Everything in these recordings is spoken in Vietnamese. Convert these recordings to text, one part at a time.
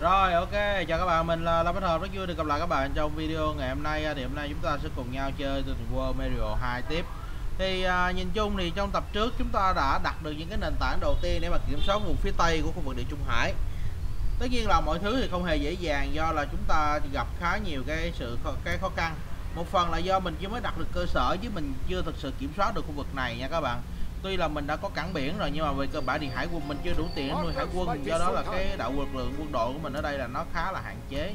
Rồi, ok, chào các bạn, mình là Lâm Bách Hợp, rất vui được gặp lại các bạn trong video ngày hôm nay. Thì hôm nay chúng ta sẽ cùng nhau chơi từ World Mario 2 tiếp. Thì nhìn chung thì trong tập trước chúng ta đã đặt được những cái nền tảng đầu tiên để mà kiểm soát vùng phía tây của khu vực Địa Trung Hải. Tất nhiên là mọi thứ thì không hề dễ dàng, do là chúng ta gặp khá nhiều cái khó khăn. Một phần là do mình chưa mới đặt được cơ sở, chứ mình chưa thực sự kiểm soát được khu vực này nha các bạn. Tuy là mình đã có cảng biển rồi, nhưng mà về cơ bản thì hải quân mình chưa đủ tiền nuôi hải quân, do đó là cái lực lượng quân đội của mình ở đây là nó khá là hạn chế.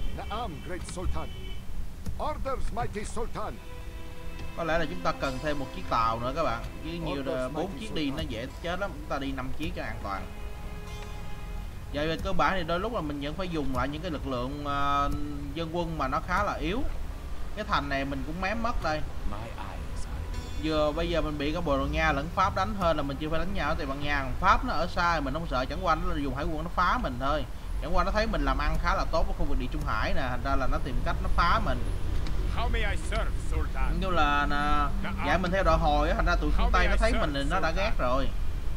Có lẽ là chúng ta cần thêm một chiếc tàu nữa các bạn, chứ nhiều 4 chiếc đi nó dễ chết lắm, chúng ta đi 5 chiếc cho an toàn. Vậy về cơ bản thì đôi lúc là mình vẫn phải dùng lại những cái lực lượng dân quân mà nó khá là yếu. Cái thành này mình cũng mém mất đây. Bây giờ mình bị cả Bồ Đào Nha lẫn Pháp đánh, hơn là mình chưa phải đánh nhau ở Tây Ban Nha. Còn Pháp nó ở xa mình không sợ, chẳng qua nó dùng hải quân nó phá mình thôi. Chẳng qua nó thấy mình làm ăn khá là tốt ở khu vực Địa Trung Hải nè, thành ra là nó tìm cách nó phá mình. Như là dạ mình theo đội hồi á, thành ra tụi phương Tây nó thấy mình thì nó đã ghét rồi.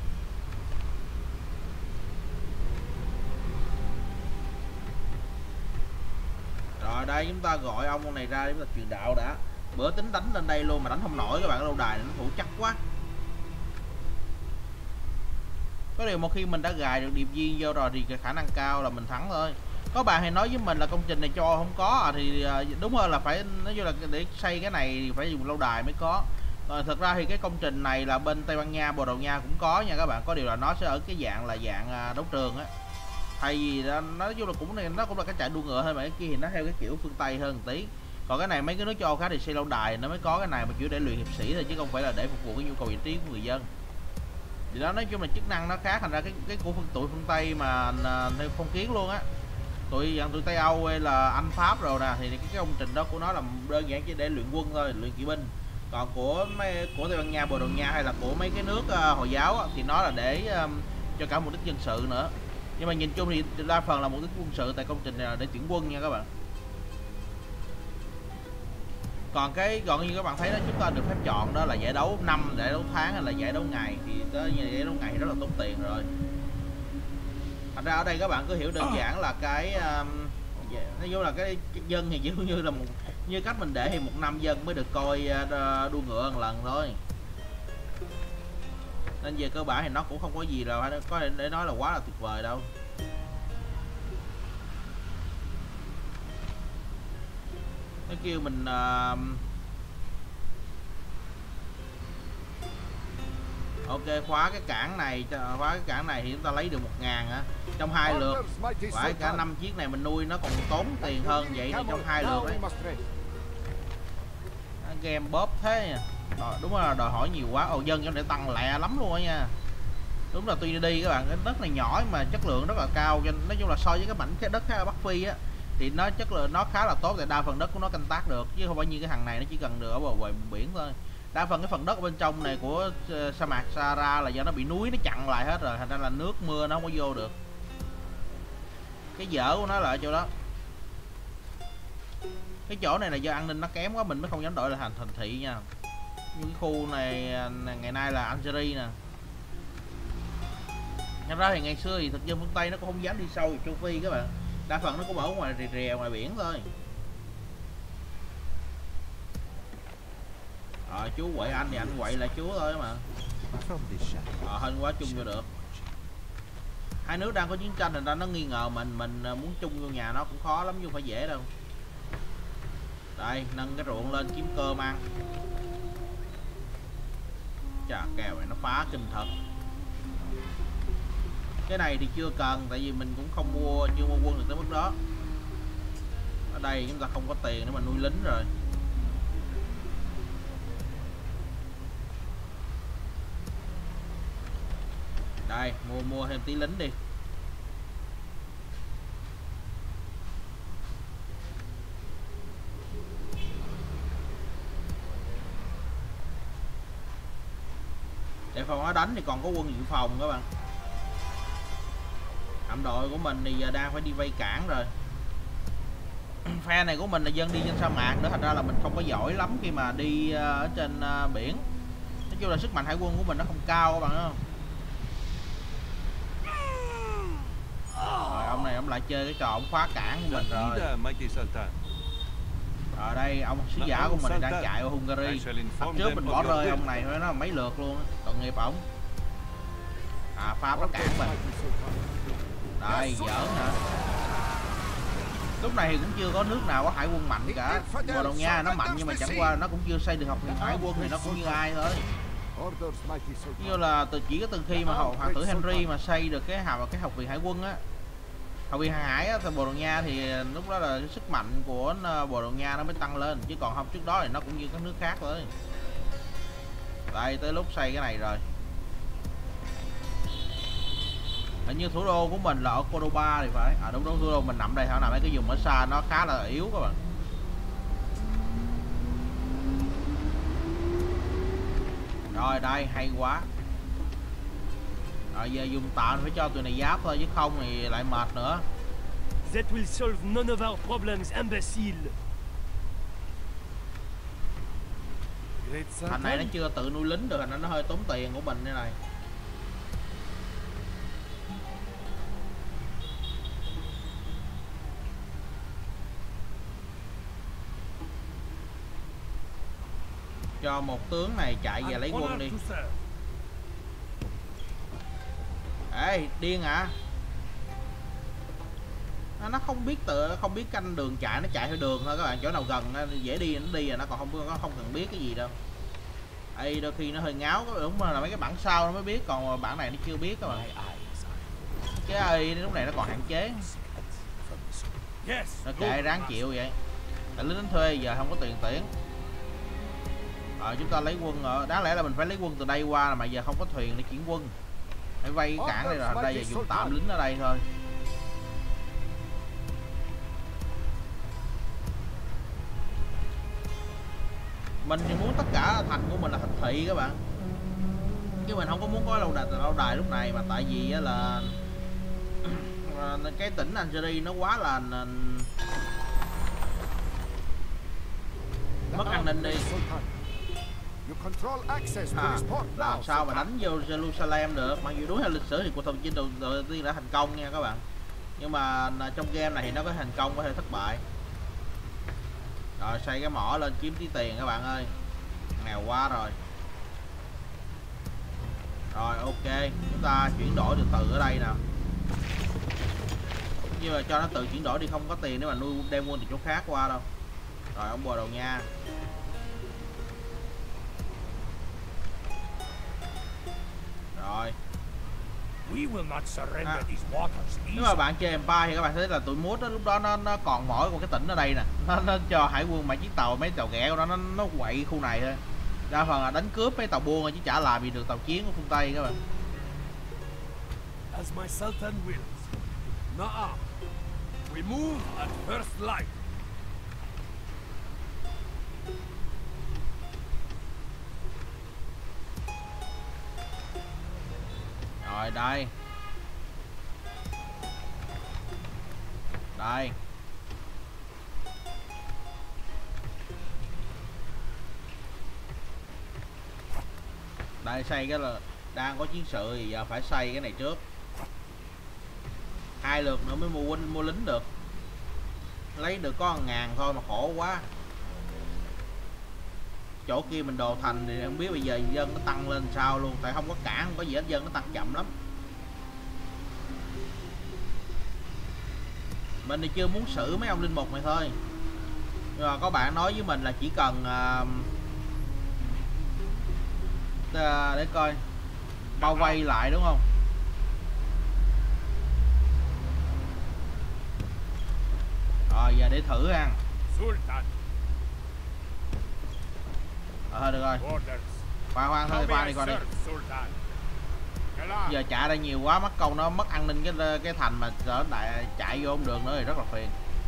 Rồi đây chúng ta gọi ông này ra để chúng ta truyền đạo đã. Bữa tính đánh lên đây luôn mà đánh không nổi các bạn, lâu đài này nó thủ chắc quá. Có điều một khi mình đã gài được điệp viên vô rồi thì khả năng cao là mình thắng thôi. Có bạn hay nói với mình là công trình này cho không có thì đúng hơn là phải nói như là để xây cái này thì phải dùng lâu đài mới có. Rồi thật ra thì cái công trình này là bên Tây Ban Nha, Bồ Đào Nha cũng có nha các bạn. Có điều là nó sẽ ở cái dạng là dạng đấu trường á. Thay vì nói chung là nó cũng là cái chạy đua ngựa thôi, mà cái kia thì nó theo cái kiểu phương Tây hơn một tí. Còn cái này mấy cái nước châu Âu khác thì xây lâu đài nó mới có cái này, mà chỉ để luyện hiệp sĩ thôi chứ không phải là để phục vụ cái nhu cầu giải trí của người dân. Thì đó, nói chung là chức năng nó khác, thành ra cái của tụi phương Tây mà theo phong kiến luôn á, tụi Tây Âu hay là Anh Pháp rồi nè, thì cái công trình đó của nó là đơn giản chỉ để luyện quân thôi, luyện kỵ binh. Còn của Tây Ban Nha, Bồ Đào Nha hay là của mấy cái nước Hồi giáo á, thì nó là để cho cả mục đích dân sự nữa. Nhưng mà nhìn chung thì đa phần là mục đích quân sự, tại công trình này là để tuyển quân nha các bạn. Còn như các bạn thấy đó, chúng ta được phép chọn đó là giải đấu năm, giải đấu tháng hay là giải đấu ngày, thì đó, giải đấu ngày rất là tốn tiền rồi. Thành ra ở đây các bạn cứ hiểu đơn giản là cái nói chung là cái dân thì giống như là như cách mình để thì một năm dân mới được coi đua ngựa một lần thôi. Nên về cơ bản thì nó cũng không có gì là có để nói là quá là tuyệt vời đâu. Nó kêu mình ok, khóa cái cảng này thì chúng ta lấy được 1.000 á trong 2 lượt. Phải cả 5 chiếc này mình nuôi nó còn tốn tiền hơn vậy, thì trong 2 lượt đấy. Game bóp thế nha. Đúng là đòi hỏi nhiều quá. Dân cho để tăng lẹ lắm luôn á nha. Đúng là tuy đi các bạn, cái đất này nhỏ mà chất lượng rất là cao, cho nói chung là so với cái mảnh cái đất ở Bắc Phi á thì nó chất lượng nó khá là tốt, tại đa phần đất của nó canh tác được, chứ không phải như cái thằng này nó chỉ cần được ở bờ biển thôi. Đa phần cái phần đất ở bên trong này của sa mạc Sahara là do nó bị núi nó chặn lại hết rồi, thành ra là nước mưa nó không có vô được. Cái dở của nó là ở chỗ đó. Cái chỗ này là do an ninh nó kém quá, mình mới không dám đổi là thành thị nha. Như cái khu này ngày nay là Algeria nè. Thật ra thì ngày xưa thì thực dân phương Tây nó cũng không dám đi sâu vào châu Phi các bạn, đa phần nó cũng ở ngoài rìa ngoài biển thôi. Chú quậy anh thì anh quậy lại chú thôi mà. Hên quá chung vô được. Hai nước đang có chiến tranh, thành ra nó nghi ngờ mình muốn chung vô nhà nó cũng khó lắm chứ không phải dễ đâu. Đây, nâng cái ruộng lên kiếm cơm ăn. Chà, kèo này nó phá kinh thật. Cái này thì chưa cần, tại vì mình cũng chưa mua quân được tới mức đó. Ở đây chúng ta không có tiền để mà nuôi lính rồi. Đây, mua thêm tí lính đi. Để phòng nó đánh thì còn có quân dự phòng các bạn. Hạm đội của mình thì giờ đang phải đi vây cảng rồi. Phe này của mình là dân đi trên sa mạc nữa, thành ra là mình không có giỏi lắm khi mà đi ở trên biển. Nói chung là sức mạnh hải quân của mình nó không cao các bạn thấy không? Rồi, ông này ông lại chơi cái trò ông khóa cảng của mình rồi. Ở đây ông sứ giả của mình đang chạy ở Hungary. Hôm trước mình bỏ rơi ông này nó mấy lượt luôn, tội nghiệp ổng. Pháp nó cản mình. Đây, giỡn hả? Lúc này thì cũng chưa có nước nào có hải quân mạnh cả. Bồ Đào Nha nó mạnh nhưng mà chẳng qua nó cũng chưa xây được học viện hải quân thì nó cũng như ai thôi. Như là chỉ có từ khi mà hoàng tử Henry mà xây được cái học viện hải quân á, học viện hàng hải á, thì Bồ Đào Nha thì lúc đó là sức mạnh của Bồ Đào Nha nó mới tăng lên, chứ còn không trước đó thì nó cũng như các nước khác thôi. Đây tới lúc xây cái này rồi. Hình như thủ đô của mình là ở Cordoba thì phải. Đúng thủ đô mình nằm đây hả? Nằm mấy cái vùng ở xa nó khá là yếu các bạn. Rồi đây hay quá. Rồi giờ dùng tạm phải cho tụi này giáp thôi chứ không thì lại mệt nữa. That will solve none of our problems, imbecile. Thành này nó chưa tự nuôi lính được, thành nó hơi tốn tiền của mình như này. Cho một tướng này chạy về lấy quân đi. Ê, điên hả? Nó không biết canh đường chạy, nó chạy theo đường thôi các bạn, chỗ nào gần dễ đi nó đi, nó còn không cần biết cái gì đâu. Ê, đôi khi nó hơi ngáo, đúng là mấy cái bản sau nó mới biết, còn bản này nó chưa biết các bạn. Cái ơi lúc này nó còn hạn chế. Nó kệ ráng chịu vậy. Tại lính đánh thuê giờ không có tiền tuyển. Chúng ta lấy quân ở, đáng lẽ là mình phải lấy quân từ đây qua mà giờ không có thuyền để chuyển quân. Phải vay cái cảng đây là đây giờ dùng tạm lính ở đây thôi. Mình thì muốn tất cả thành của mình là thành thị các bạn, chứ mình không có muốn có lâu đài lúc này, mà tại vì là cái tỉnh Algeria nó quá là mất an ninh đi. Làm sao mà đánh vô Jerusalem được, mặc dù đúng theo lịch sử thì cuộc tổng chinh đầu tiên đã thành công nha các bạn, nhưng mà trong game này thì nó có thành công có thể thất bại. Rồi xây cái mỏ lên kiếm tí tiền các bạn ơi, nghèo quá rồi. Rồi ok, chúng ta chuyển đổi từ từ ở đây nè, nhưng mà cho nó tự chuyển đổi đi, không có tiền để mà nuôi đem quân từ chỗ khác qua đâu. Rồi ông Bồ Đào Nha. Rồi. Nếu mà bạn chơi Empire thì các bạn thấy là tụi Mút lúc đó nó còn mỗi một cái tỉnh ở đây nè, nó cho hải quân mấy chiếc tàu, mấy tàu ghẹ của nó quậy khu này thôi. Đa phần là đánh cướp mấy tàu buôn chứ chả làm gì được tàu chiến của phương Tây các bạn. As my Sultan wills. Na'am. We move at first light. Rồi đây. Đây. Đây xây cái là đang có chiến sự thì giờ phải xây cái này trước. 2 lượt nữa mới mua lính được. Lấy được có 1000 thôi mà khổ quá. Chỗ kia mình đồ thành thì không biết bây giờ dân nó tăng lên sao luôn, tại không có cảng không có gì hết, dân nó tăng chậm lắm. Mình thì chưa muốn xử mấy ông linh mục này thôi, nhưng mà có bạn nói với mình là chỉ cần để coi bao vây lại đúng không. Rồi giờ để thử ha. Được rồi. Khoan thôi, khoan đi coi đi. Giờ chạy đây nhiều quá mất công nó mất an ninh cái thành mà đại chạy vô đường nữa thì rất là phiền.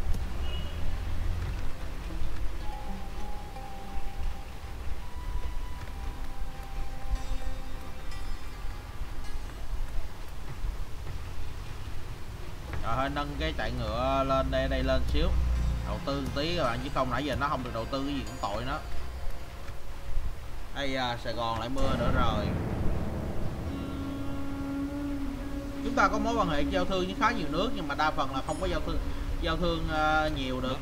Rồi hơi nâng cái chạy ngựa lên đây lên xíu, đầu tư một tí các bạn, chứ không nãy giờ nó không được đầu tư cái gì cũng tội nó. Ây da, Sài Gòn lại mưa nữa rồi. Chúng ta có mối quan hệ giao thương với khá nhiều nước, nhưng mà đa phần là không có giao thương nhiều được.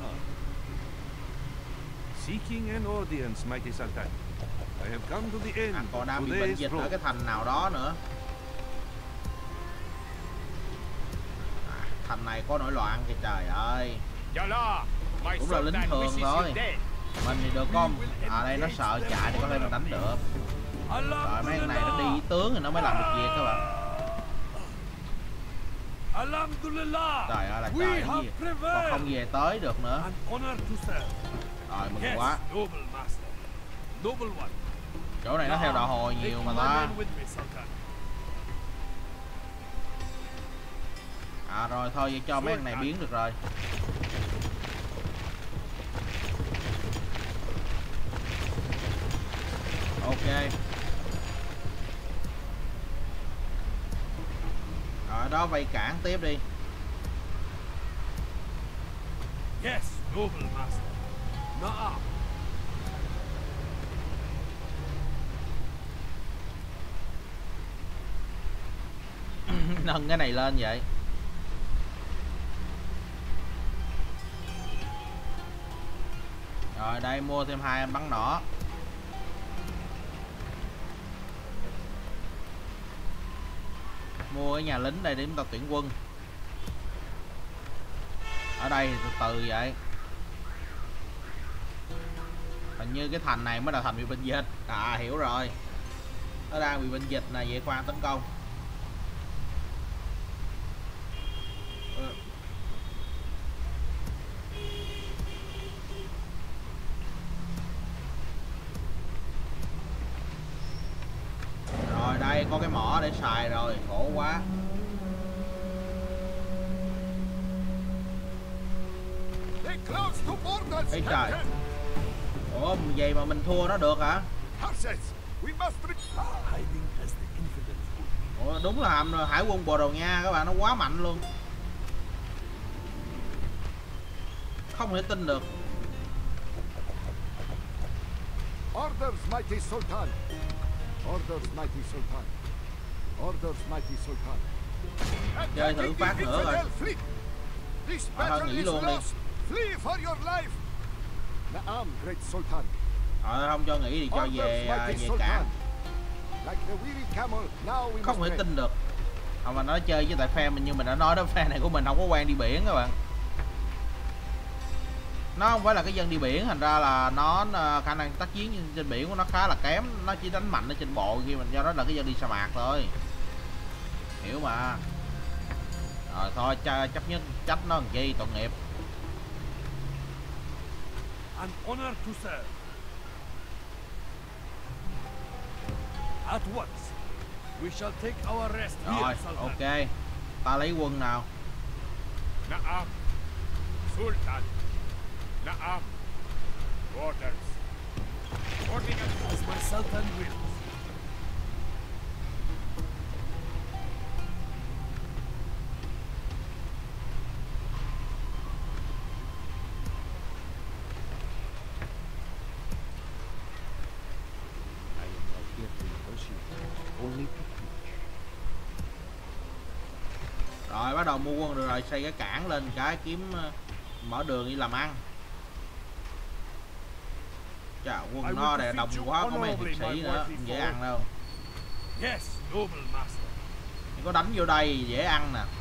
Seeking an audience, mighty Sultan. I have come to the end Còn of đang bị bệnh today's dịch ở road. cái thành nào đó nữa. Thành này có nổi loạn kìa, trời ơi. Yalla, my Cũng là lính Sultan thường wishes thôi. you dead. Mình thì được không? Đây nó sợ chạy thì có thể mình đánh được. Rồi mấy con này nó đi với tướng thì nó mới làm được việc các bạn. Alhamdulillah. Trời ơi là We trời, cái have gì còn prevailed. không về tới được nữa. An honor to serve. Rồi mừng Yes, quá. noble master. Noble one. Chỗ này nó theo đạo hồi Take nhiều mà my ta. men with me, Sultan. Rồi thôi vậy cho mấy con này biến được rồi. Ok. Rồi đó, vây cản tiếp đi. Yes, noble master. Na'am. Nâng cái này lên vậy. Rồi đây, mua thêm 2 anh bắn nỏ. Mua cái nhà lính đây để chúng ta tuyển quân. Ở đây thì từ từ vậy. Hình như cái thành này mới là thành bị bệnh dịch. Hiểu rồi. Nó đang bị bệnh dịch nè, vậy khoan tấn công. Rồi đây có cái mỏ để xài rồi, khổ quá. They close to borders. Ê trời. Ủa vậy mà mình thua nó được hả? Horses, we must Hiding as the infidels. Ủa đúng là hải quân Bồ Đào Nha các bạn, nó quá mạnh luôn. Không thể tin được. Orders, mighty Sultan. Orders, mighty Sultan. Orders, mighty Sultan. Chơi thử phát nữa rồi. Fleet. This thôi battle nghỉ is luôn đi. lost. Flee for your life. Na'am, great Sultan. Không cho nghỉ thì cho Orders, về mighty về Sultan. cảng. Like the weary camel, now we Không must thể pray. tin được. Mà nó chơi với tại phe mình, như mình đã nói đó, phe này của mình không có quen đi biển các bạn. Nó không phải là cái dân đi biển, thành ra là nó khả năng tác chiến trên biển của nó khá là kém. Nó chỉ đánh mạnh ở trên bộ, khi mình do đó là cái dân đi sa mạc thôi, hiểu mà. Rồi thôi chấp nhất trách nó làm chi, tội nghiệp. An honor to serve. At once, we shall take our rest Rồi here, Sultan. ok, ta lấy quân nào. Na'am, Sultan. Na'am, orders. Ordinance as my Sultan wills. I am not here to negotiate, only to preach. Rồi bắt đầu mua quân được rồi, xây cái cảng lên cái kiếm mở đường đi làm ăn. Chà, quân no đè đồng quá, có mấy hiệp sĩ nữa, không dễ ăn đâu. Yes, noble master. Chỉ có đánh vô đây dễ ăn nè.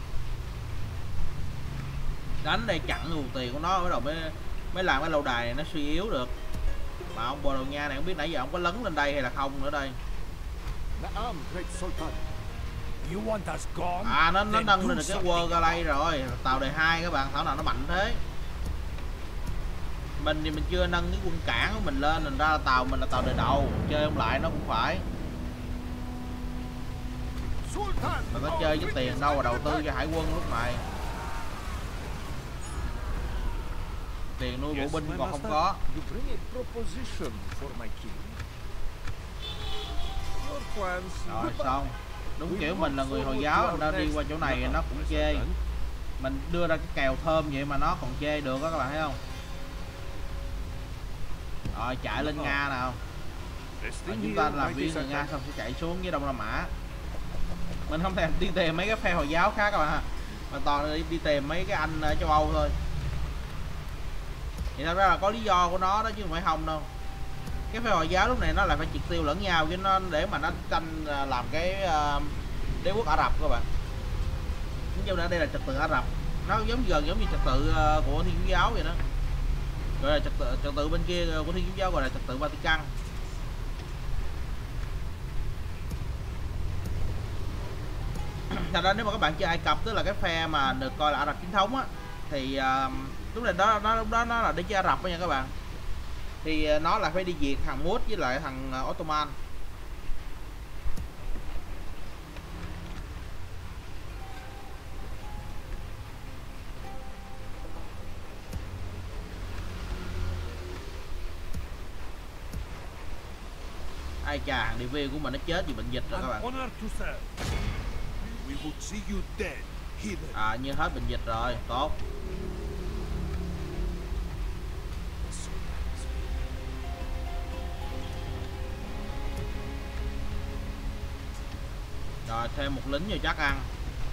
Đánh đây chặn nguồn tiền của nó, bắt đầu mới làm cái lâu đài này nó suy yếu được. Mà ông Bồ Đào Nha này không biết nãy giờ ông có lấn lên đây hay là không nữa đây. Na'am, great Sultan. You want us gone? Nó Then nâng do lên được cái something World Galley about rồi. Tàu đề 2 các bạn, thảo nào nó mạnh thế. Mình thì mình chưa nâng cái quân cảng của mình lên, thành ra là tàu mình là tàu đề đầu. Chơi không lại nó cũng phải. Sultan. Mà có chơi với tiền đâu mà đầu tư cho hải quân lúc này. Tiền nuôi bộ binh còn không có. You bring a proposition for my king. Your plans. Rồi xong. Đúng kiểu mình là người Hồi giáo nên đi qua chỗ này nó cũng chê. Mình đưa ra cái kèo thơm vậy mà nó còn chê được đó, các bạn thấy không? Rồi chạy lên Nga nào. Rồi chúng ta làm viên người Nga xong sẽ chạy xuống với Đông Nam Á. Mình không thèm đi tìm mấy cái phe Hồi giáo khác các bạn ha, mà toàn đi tìm mấy cái anh ở châu Âu thôi. Thì thật ra là có lý do của nó đó chứ không phải không đâu. Cái phe Hồi giáo lúc này nó lại phải triệt tiêu lẫn nhau chứ nó để mà nó tranh làm cái đế quốc Ả Rập các bạn. Nhưng mà đây là trật tự Ả Rập, nó gần giống như trật tự của Thiên Chúa giáo vậy đó. Rồi là trật tự bên kia của Thiên Chúa giáo gọi là trật tự Vatican. Thật ra nếu mà các bạn chơi Ai Cập, tức là cái phe mà được coi là Ả Rập chính thống á, thì lúc này lúc đó nó là đế chế Ả Rập đó nha các bạn. Thì nó là phải đi diệt thằng Mút với lại thằng Ottoman. Ai chà, thằng địa viên của mình nó chết vì bệnh dịch rồi các bạn. Honor to serve. We would see you dead, heathen. Như hết bệnh dịch rồi, tốt. Rồi thêm một lính vô chắc ăn.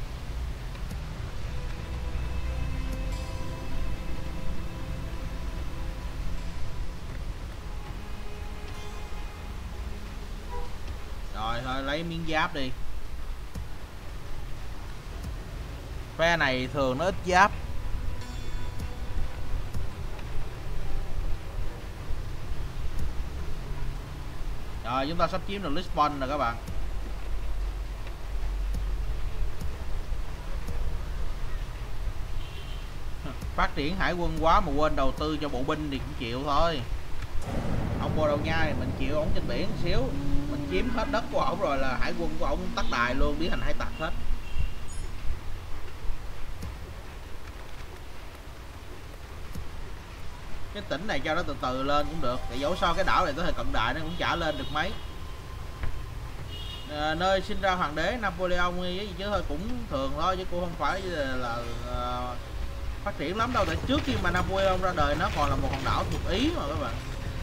Rồi thôi lấy miếng giáp đi. Phe này thường nó ít giáp. Rồi chúng ta sắp chiếm được Lisbon rồi các bạn. Phát triển hải quân quá mà quên đầu tư cho bộ binh thì cũng chịu thôi. Ông Bồ Đào Nha thì mình chịu ổng trên biển một xíu, mình chiếm hết đất của ổng rồi là hải quân của ổng tắt đài luôn, biến thành hải tặc hết. Cái tỉnh này cho nó từ từ lên cũng được, tại dẫu sao cái đảo này tới thời cận đại nó cũng chả lên được mấy. Nơi sinh ra hoàng đế Napoleon với gì chứ thôi, cũng thường thôi chứ cũng không phải là phát triển lắm đâu. Tại trước khi mà Napoleon ra đời nó còn là một hòn đảo thuộc Ý mà các bạn.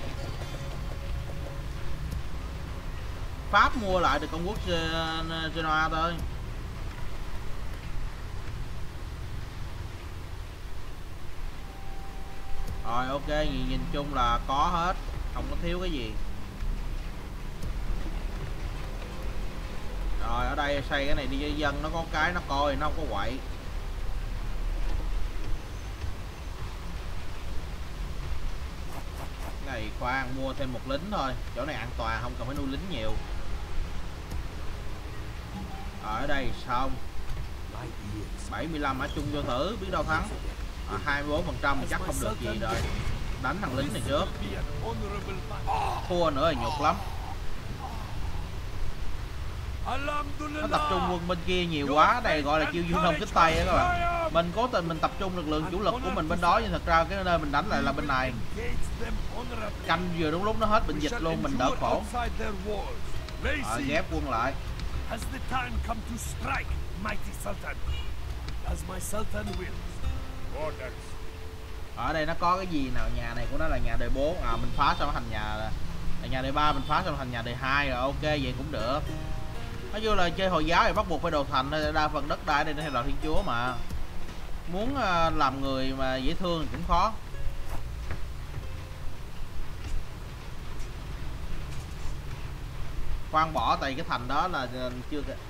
Pháp mua lại được công quốc Genoa thôi. Rồi ok, nhìn chung là có hết, không có thiếu cái gì. Rồi ở đây xây cái này đi cho dân nó có cái nó coi, nó không có quậy. Cái này khoan, mua thêm một lính thôi, chỗ này an toàn, không cần phải nuôi lính nhiều. Ở đây xong 75 ở chung vô thử biết đâu thắng. 24% chắc không được gì rồi. Đánh thằng lính này trước. Thua nữa thì nhục lắm. Nó tập trung quân bên kia nhiều quá, đây gọi là chiêu dương đông kích tây á các bạn. Mình cố tình mình tập trung lực lượng chủ lực của mình bên đó, nhưng thật ra cái nơi mình đánh lại là bên này. Canh vừa đúng lúc nó hết bệnh dịch luôn, mình đỡ khổ. Ghép quân lại. Ở đây nó có cái gì nào, nhà này của nó là nhà đời 4, mình phá xong thành nhà đời 3, mình phá xong thành nhà đời 2 rồi, ok vậy cũng được. Nói chung là chơi Hồi giáo thì bắt buộc phải đồ thành, đa phần đất đai đây theo đạo Thiên Chúa mà. Muốn làm người mà dễ thương thì cũng khó. Khoan bỏ tại cái thành đó là chưa kìa.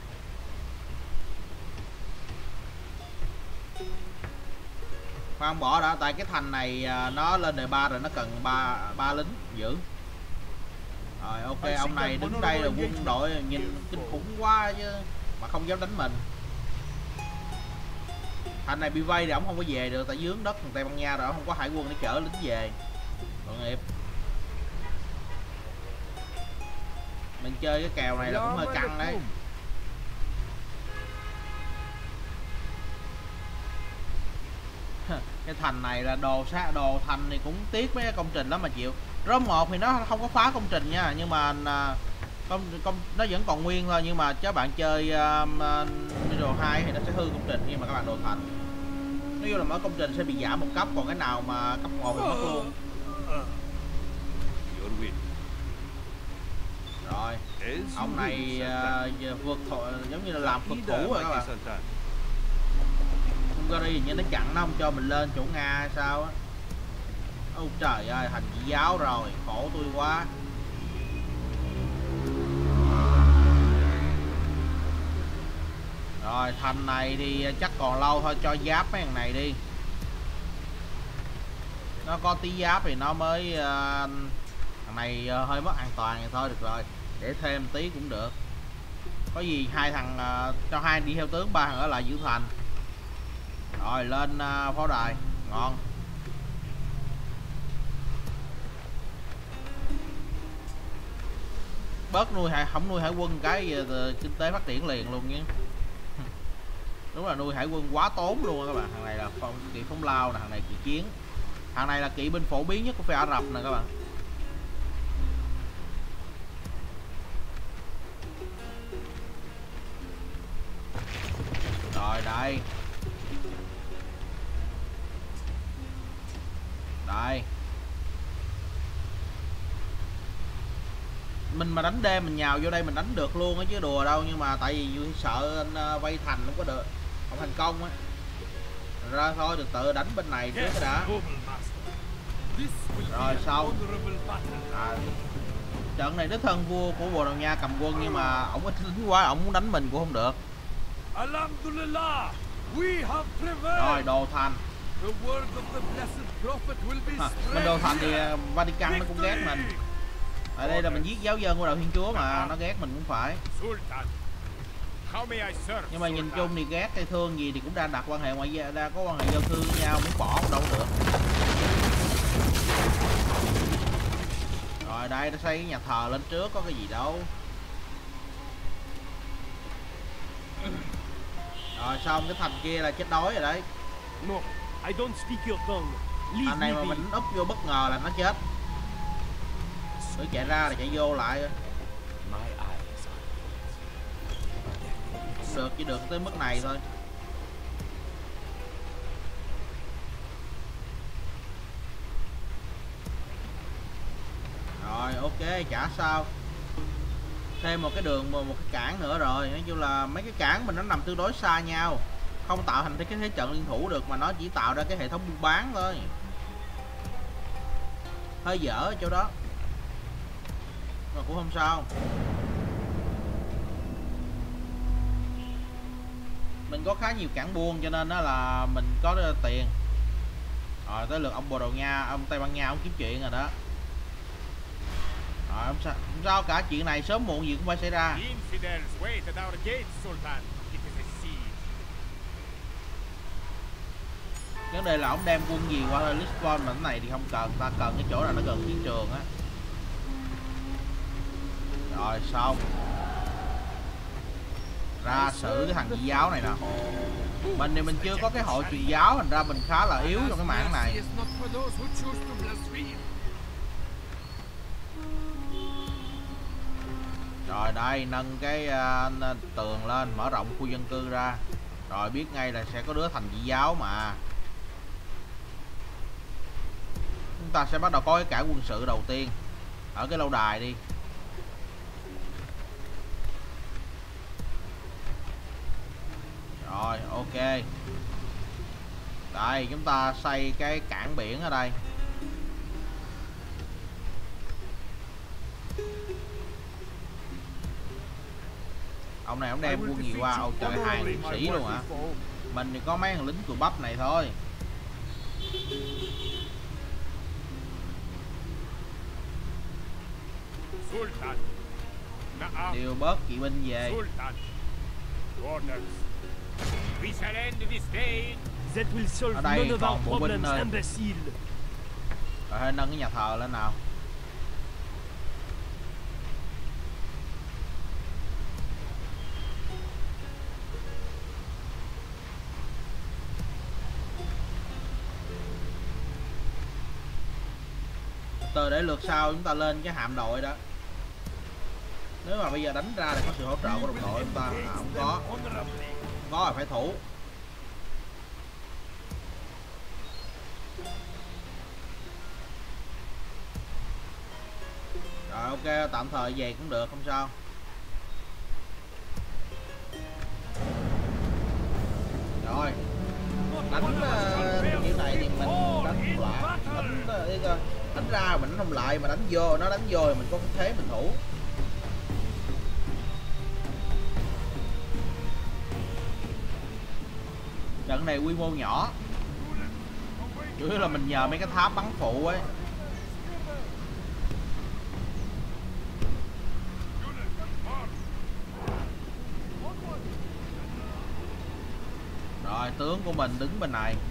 Khoan bỏ đã, tại cái thành này nó lên đời 3 rồi, nó cần 3 lính giữ. Rồi ok, ông này đứng đây là quân đội nhìn kinh khủng quá chứ mà không dám đánh mình. Thành này bị vây thì ổng không có về được, tại dướng đất thằng Tây Ban Nha rồi, không có hải quân để chở lính về. Tội nghiệp. Mình chơi cái kèo này là cũng hơi căng đấy. Cái thành này là đồ thành thì cũng tiếc mấy cái công trình lắm mà chịu. Rome 1 thì nó không có phá công trình nha, nhưng mà nó vẫn còn nguyên thôi, nhưng mà các bạn chơi Metro 2 thì nó sẽ hư công trình khi mà các bạn đồ thành. Nói chung là mỗi công trình sẽ bị giảm một cấp, còn cái nào mà cấp 1 thì mất luôn. Rồi, ông này vượt giống như là làm phật thủ rồi các bạn. Hungary như nó chặn nó không cho mình lên chỗ Nga hay sao á. Ôi trời ơi, thành dị giáo rồi, khổ tôi quá. Rồi thành này thì chắc còn lâu thôi, cho giáp mấy thằng này đi. Nó có tí giáp thì nó mới thằng này hơi mất an toàn thì thôi được rồi, để thêm tí cũng được. Có gì hai thằng cho hai đi theo tướng, ba thằng ở lại giữ thành. Rồi lên pháo đài, ngon. Bớt nuôi không nuôi hải quân cái kinh tế phát triển liền luôn nhé. Đúng là nuôi hải quân quá tốn luôn các bạn. Thằng này là kỵ phóng lao nè, thằng này kỵ chiến. Thằng này là kỵ binh phổ biến nhất của phe Ả Rập nè các bạn. Rồi đây. Đây. Mình mà đánh đêm mình nhào vô đây mình đánh được luôn á chứ đùa đâu, nhưng mà tại vì sợ anh vây thành không có được, không thành công á. Ra thôi từ từ đánh bên này trước cái đã. Rồi xong. Trận này đích thân vua của Bồ Đào Nha cầm quân, nhưng mà ổng ít lính quá, ổng muốn đánh mình cũng không được. Rồi đồ thành. Mình đồ thành thì Vatican nó cũng ghét mình. Ở đây là mình giết giáo dân của đạo Thiên Chúa mà, nó ghét mình cũng phải. Nhưng mà nhìn chung thì ghét hay thương gì thì cũng đang đặt quan hệ ngoại giao, đang có quan hệ giao thương với nhau, muốn bỏ cũng đâu được. Rồi đây nó xây cái nhà thờ lên trước, có cái gì đâu. Rồi xong cái thành kia là chết đói rồi đấy. Thành này mà mình úp vô bất ngờ là nó chết. Cứ chạy ra là chạy vô lại. Được chỉ được tới mức này thôi. Rồi ok, chả sao. Thêm một cái đường, một cái cảng nữa rồi. Nói chung là mấy cái cảng mình nó nằm tương đối xa nhau, không tạo thành cái thế trận liên thủ được, mà nó chỉ tạo ra cái hệ thống buôn bán thôi. Hơi dở ở chỗ đó mà cũng không sao. Mình có khá nhiều cảng buôn cho nên đó là mình có tiền. Rồi tới lượt ông Bồ Đào Nha, ông Tây Ban Nha ông kiếm chuyện rồi đó. Rồi không sao cả, chuyện này sớm muộn gì cũng phải xảy ra. Vấn đề là ông đem quân gì qua Lisbon, mà cái này thì không cần, ta cần cái chỗ nào nó gần chiến trường á. Rồi xong. Ra xử cái thằng dị giáo này nè. Mình thì mình chưa có cái hội truyền giáo, thành ra mình khá là yếu trong cái mảng này. Rồi đây nâng cái tường lên, mở rộng khu dân cư ra. Rồi biết ngay là sẽ có đứa thành dị giáo mà. Chúng ta sẽ bắt đầu có cái cảng quân sự đầu tiên ở cái lâu đài đi. Rồi ok. Đây chúng ta xây cái cảng biển ở đây. Ông này ông đem quân gì qua? Ôi trời, 2 liệt sĩ luôn hả? Mình thì có mấy thằng lính cùi bắp này thôi. Điều bớt kỵ binh về. Ở đây còn bộ binh thôi. Rồi nâng cái nhà thờ lên nào. Từ để lượt sau chúng ta lên cái hạm đội đó. Nếu mà bây giờ đánh ra thì có sự hỗ trợ của đồng đội chúng ta không có. Có là phải thủ. Rồi Ok, tạm thời về cũng được, không sao. Rồi đánh kiểu này thì mình đánh lại, đánh ra mình không lại, mà đánh vô nó đánh vô thì mình có cái thế mình thủ. Trận này quy mô nhỏ, chủ yếu là mình nhờ mấy cái tháp bắn phụ ấy. Rồi tướng của mình đứng bên này.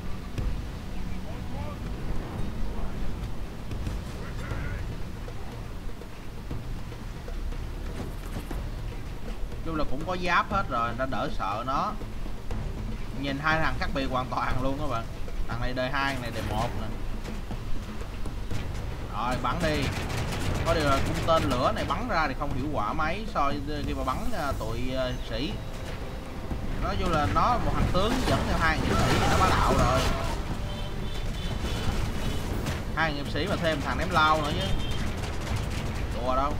Chung là cũng có giáp hết rồi, đã đỡ sợ nó. Nhìn hai thằng khác biệt hoàn toàn luôn các bạn. Thằng này đời 2, thằng này đời 1 nè. Rồi bắn đi. Có điều là cung tên lửa này bắn ra thì không hiệu quả mấy so với khi mà bắn tụi sĩ. Nói chung là nó một thằng tướng dẫn theo 2 hiệp sĩ thì nó bá đạo rồi. 2 hiệp sĩ mà thêm thằng ném lao nữa chứ. Đùa đâu.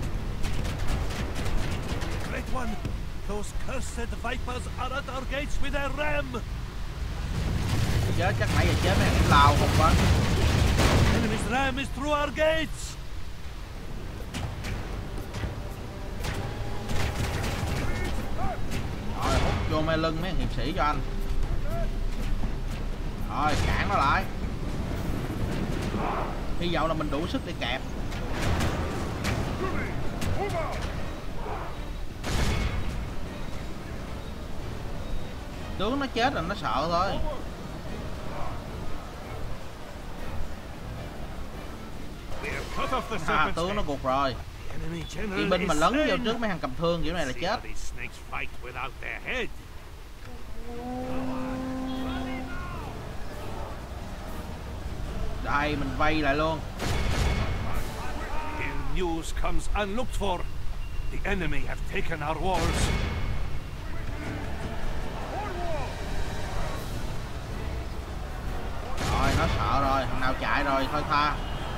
Great one. Those cursed vipers are at our gates with their ram. Chết, chắc nãy giờ chết mấy thằng ném lao không quá. Enemy's ram is through our gates. Rồi hút vô mê lưng mấy thằng hiệp sĩ cho anh. Rồi cản nó lại. Hy vọng là mình đủ sức để kẹp. Tướng nó chết rồi nó sợ thôi. Tướng nó gục rồi. Kỵ binh mà lấn vô trước mấy thằng cầm thương kiểu này là chết. Đây mình vây lại luôn. News comes unlooked for. The enemy have taken our walls. Rồi nó sợ rồi, thằng nào chạy rồi thôi tha.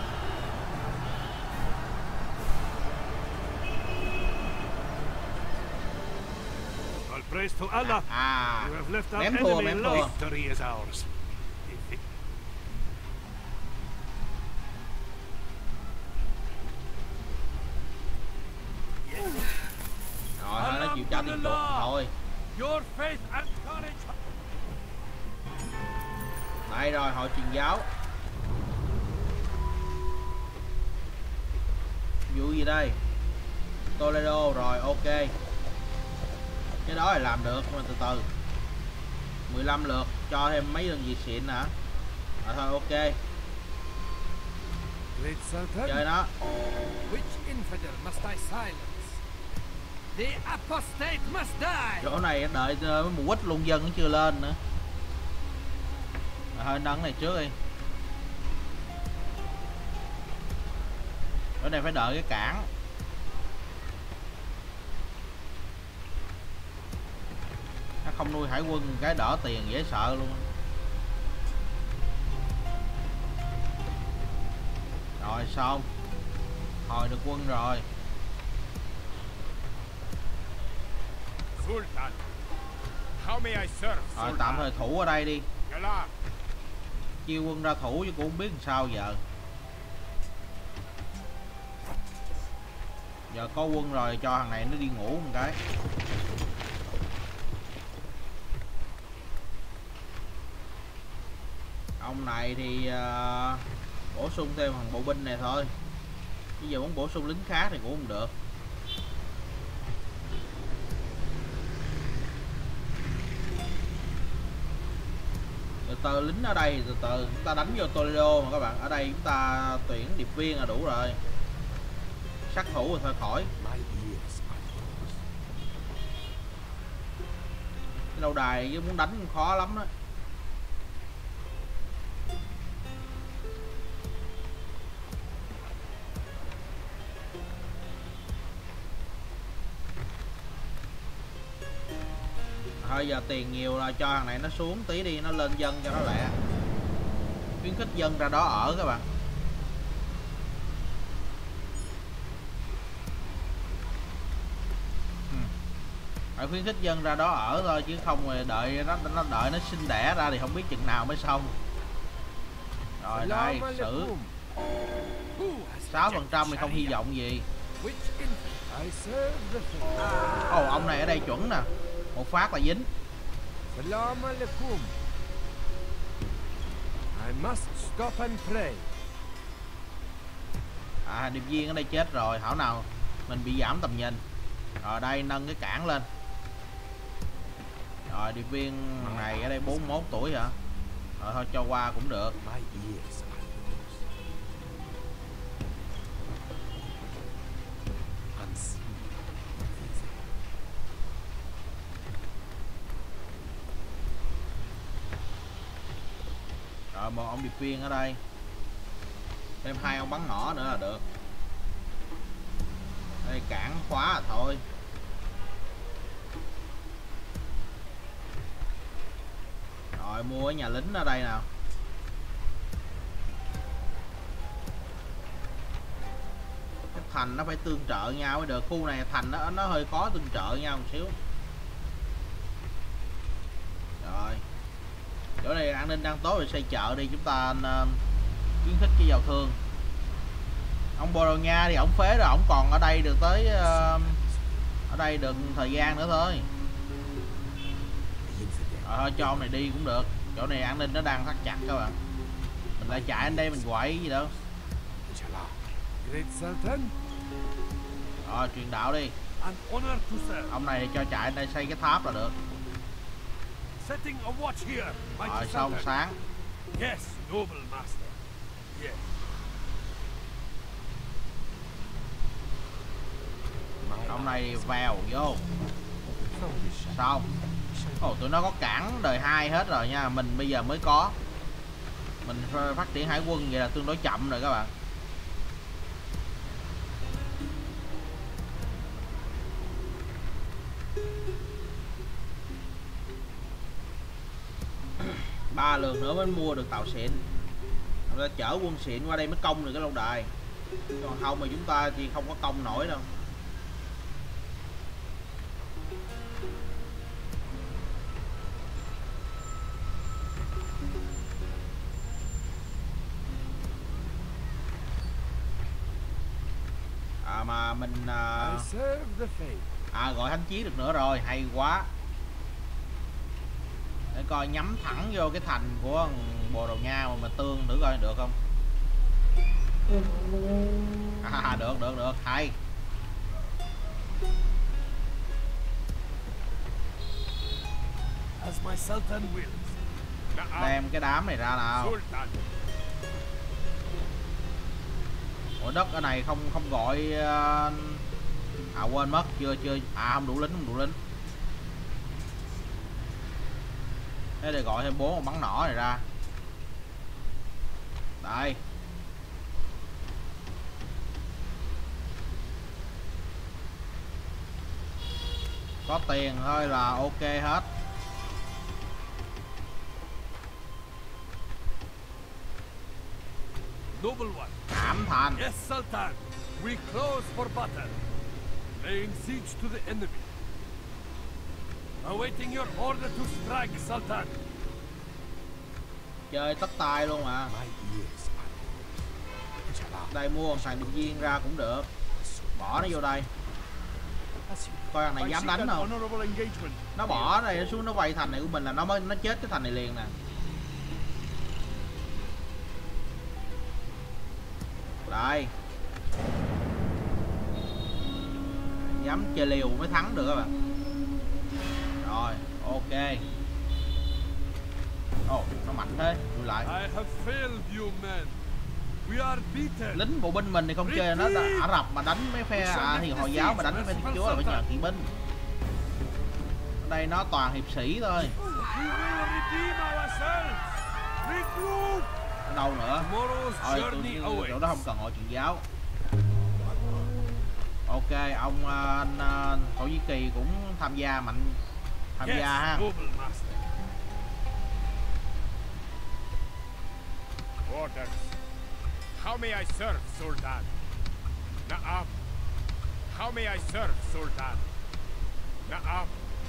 All praise to Allah. You have left our enemy alive. Victory is ours. Rồi nó chịu trả tiền chuộc thôi. Your faith and courage. Đây rồi, hội truyền giáo. Vụ gì đây? Toledo rồi, ok. Cái đó là làm được, nhưng mà từ từ. 15 lượt, cho thêm mấy đơn vị xịn hả? Rồi thôi, ok. Chơi nó. Which infidel must I silence? The apostate must die. Chỗ này đợi một quýt luôn dân nó chưa lên nữa. Rồi thôi nâng này trước đi. Chỗ này phải đợi cái cản. Nó không nuôi hải quân cái đỡ tiền dễ sợ luôn. Rồi xong. Hồi được quân rồi. Sultan, how may I serve? Rồi tạm thời thủ ở đây đi. Yalla. Chiêu quân ra thủ chứ cũng không biết làm sao giờ. Giờ có quân rồi cho thằng này nó đi ngủ một cái. Ông này thì bổ sung thêm thằng bộ binh này thôi. Bây giờ muốn bổ sung lính khác thì cũng không được. Từ từ lính ở đây, từ từ chúng ta đánh vô Toledo mà các bạn. Ở đây chúng ta tuyển điệp viên là đủ rồi. Sát thủ rồi thôi khỏi. Cái lâu đài với muốn đánh cũng khó lắm đó. Thôi giờ tiền nhiều là cho thằng này nó xuống tí đi, nó lên dân cho nó lẹ. Khuyến khích dân ra đó ở các bạn. Phải khuyến khích dân ra đó ở thôi, chứ không rồi đợi nó sinh đẻ ra thì không biết chừng nào mới xong. Rồi đây, xử 6% thì không hy vọng gì. Ông này ở đây chuẩn nè, một phát là dính. Salam alaikum. I must stop and pray. Điệp viên ở đây chết rồi, thảo nào mình bị giảm tầm nhìn. Rồi đây, nâng cái cản lên. Rồi điệp viên này ở đây 41 tuổi hả? Rồi thôi cho qua cũng được. Rồi một ông điệp viên ở đây. Thêm 2 ông bắn nỏ nữa là được. Đây cản khóa là thôi. Rồi mua ở nhà lính ở đây nào. Cái thành nó phải tương trợ nhau mới được. Khu này thành nó hơi khó tương trợ nhau một xíu. Rồi chỗ này an ninh đang tốt rồi, xây chợ đi, chúng ta khuyến khích cái giao thương. Ông Bồ Đào Nha thì ổng phế rồi, ổng còn ở đây được tới ở đây được thời gian nữa thôi. Thôi cho ông này đi cũng được, chỗ này an ninh nó đang thắt chặt các bạn. Mình lại chạy đến đây mình quậy gì đâu. Rồi truyền đạo đi. Ông này thì cho chạy đến đây xây cái tháp là được. Rồi xong sáng. Ông này vào vô. Xong. Tụi nó có cản đời 2 hết rồi nha. Mình bây giờ mới có. Mình phát triển hải quân vậy là tương đối chậm rồi các bạn. Ba lượt nữa mới mua được tàu xịn. Chúng ta chở quân xịn qua đây mới công được cái lâu đài. Còn không mà chúng ta thì không có công nổi đâu. Mà mình gọi thánh chiến được nữa rồi, hay quá. Để coi nhắm thẳng vô cái thành của Bồ Đào Nha mà tương thử coi được không. Được, hay. Đem cái đám này ra nào. Ủa đất ở này không gọi quên mất, chưa không đủ lính. Thế để gọi thêm 4 con bắn nỏ này ra. Đây. Có tiền thôi là ok hết. Thảm thành. Yes, Sultan. We close for battle. Laying siege to the enemy. Awaiting your order to strike, Sultan. Chơi tất tay luôn mà. Đây mua một thằng điệp viên ra cũng được. Bỏ nó vô đây. Coi thằng này dám đánh không. Nó bỏ này nó xuống, nó quay thành này của mình là nó chết cái thành này liền nè. Đây. Dám chơi liều mới thắng được các bạn. Rồi, ok. Nó mạnh thế, lùi lại. Lính bộ binh mình thì không chơi, nó Ả Rập mà đánh mấy phe thì Hồi giáo mà đánh mấy phe Thiên Chúa là phải nhờ kỵ binh. Ở đây nó toàn hiệp sĩ thôi. Đâu nữa. Thôi chỗ đó không cần hội truyền giáo. Ok, ông Thổ Nhĩ Kỳ cũng tham gia ha. Orders. How may I serve, Sultan? Na'am. How may I serve, Sultan? Na'am.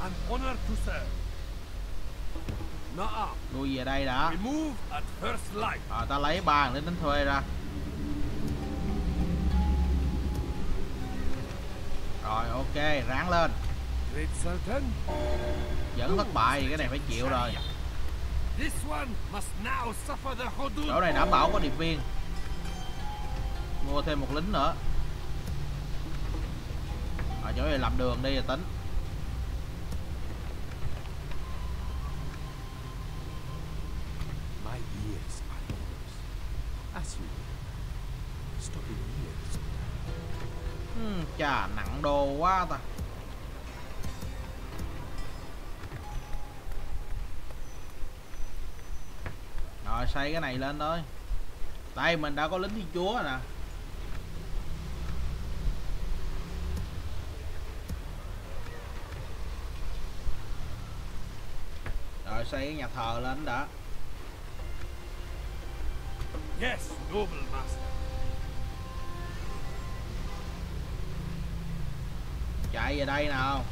An honor to serve. Lui về đây đã. Ta lấy 3 lính đánh thuê ra. Rồi ok, ráng lên. Vẫn thất bại thì cái này phải chịu rồi. Chỗ này đảm bảo có điệp viên. Mua thêm một lính nữa. Ở chỗ này làm đường đi rồi tính. Chà, nặng đồ quá ta. Rồi xây cái này lên thôi. Đây mình đã có lính thiên chúa rồi nè. Rồi xây cái nhà thờ lên đã. Yes, noble master. Chạy về đây nào.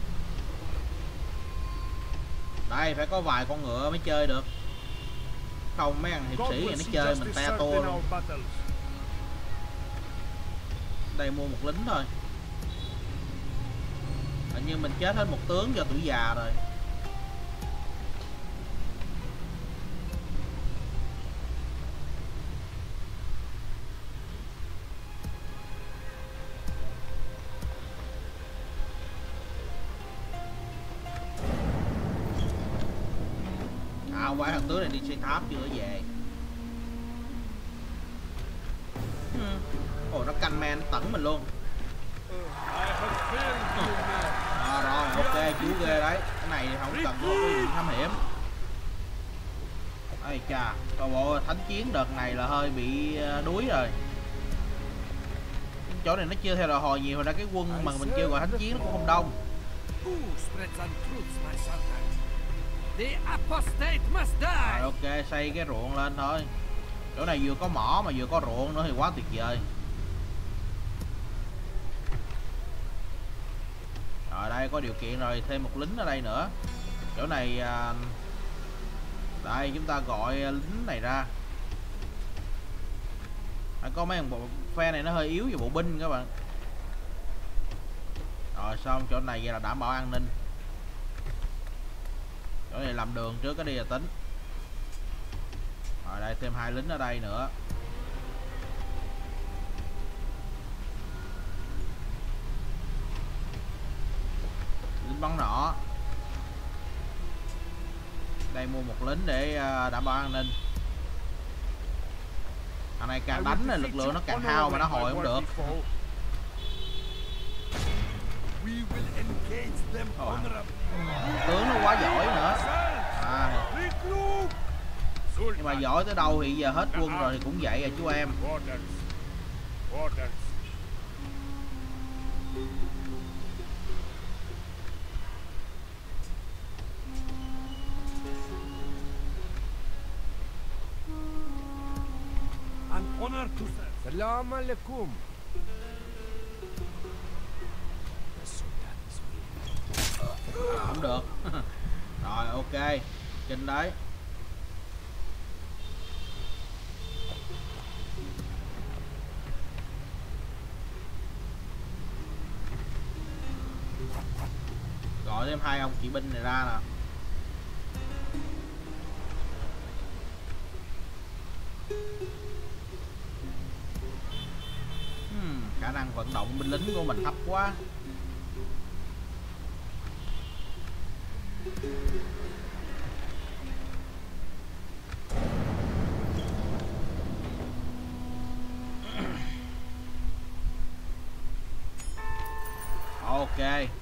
Đây phải có vài con ngựa mới chơi được. Không mấy thằng hiệp sĩ này nó chơi mình te tua luôn. Đây mua một lính thôi. Hình như mình chết hết một tướng do tuổi già rồi. Không phải thằng tướng này đi xây tháp chưa về. Ồ nó canh men tẩn mình luôn. Rồi ok chú ghê đấy. Cái này thì không cần có ý định thám hiểm. Ây chà, coi bộ thánh chiến đợt này là hơi bị đuối rồi. Chỗ này nó chưa theo đòi hồi nhiều, hồi ra cái quân mà mình kêu gọi thánh chiến nó cũng không đông. Rồi ok, xây cái ruộng lên thôi. Chỗ này vừa có mỏ mà vừa có ruộng nữa thì quá tuyệt vời. Rồi đây có điều kiện rồi, thêm một lính ở đây nữa. Chỗ này đây chúng ta gọi lính này ra. Có mấy thằng bộ phe này nó hơi yếu về bộ binh các bạn. Rồi xong chỗ này vậy là đảm bảo an ninh. Chỗ này làm đường trước cái đi là tính. Rồi đây thêm 2 lính ở đây nữa. Lính bắn nỏ. Đây mua một lính để đảm bảo an ninh. Thằng này càng đánh là lực lượng nó càng hao mà nó hồi không được. Tướng nó quá giỏi nữa. Nhưng mà giỏi tới đâu thì giờ hết quân rồi thì cũng vậy à chú em. Salam alaikum. Không được. Rồi ok, trên đấy. Gọi thêm 2 ông kỵ binh này ra nè. Khả năng vận động binh lính của mình thấp quá. Ok.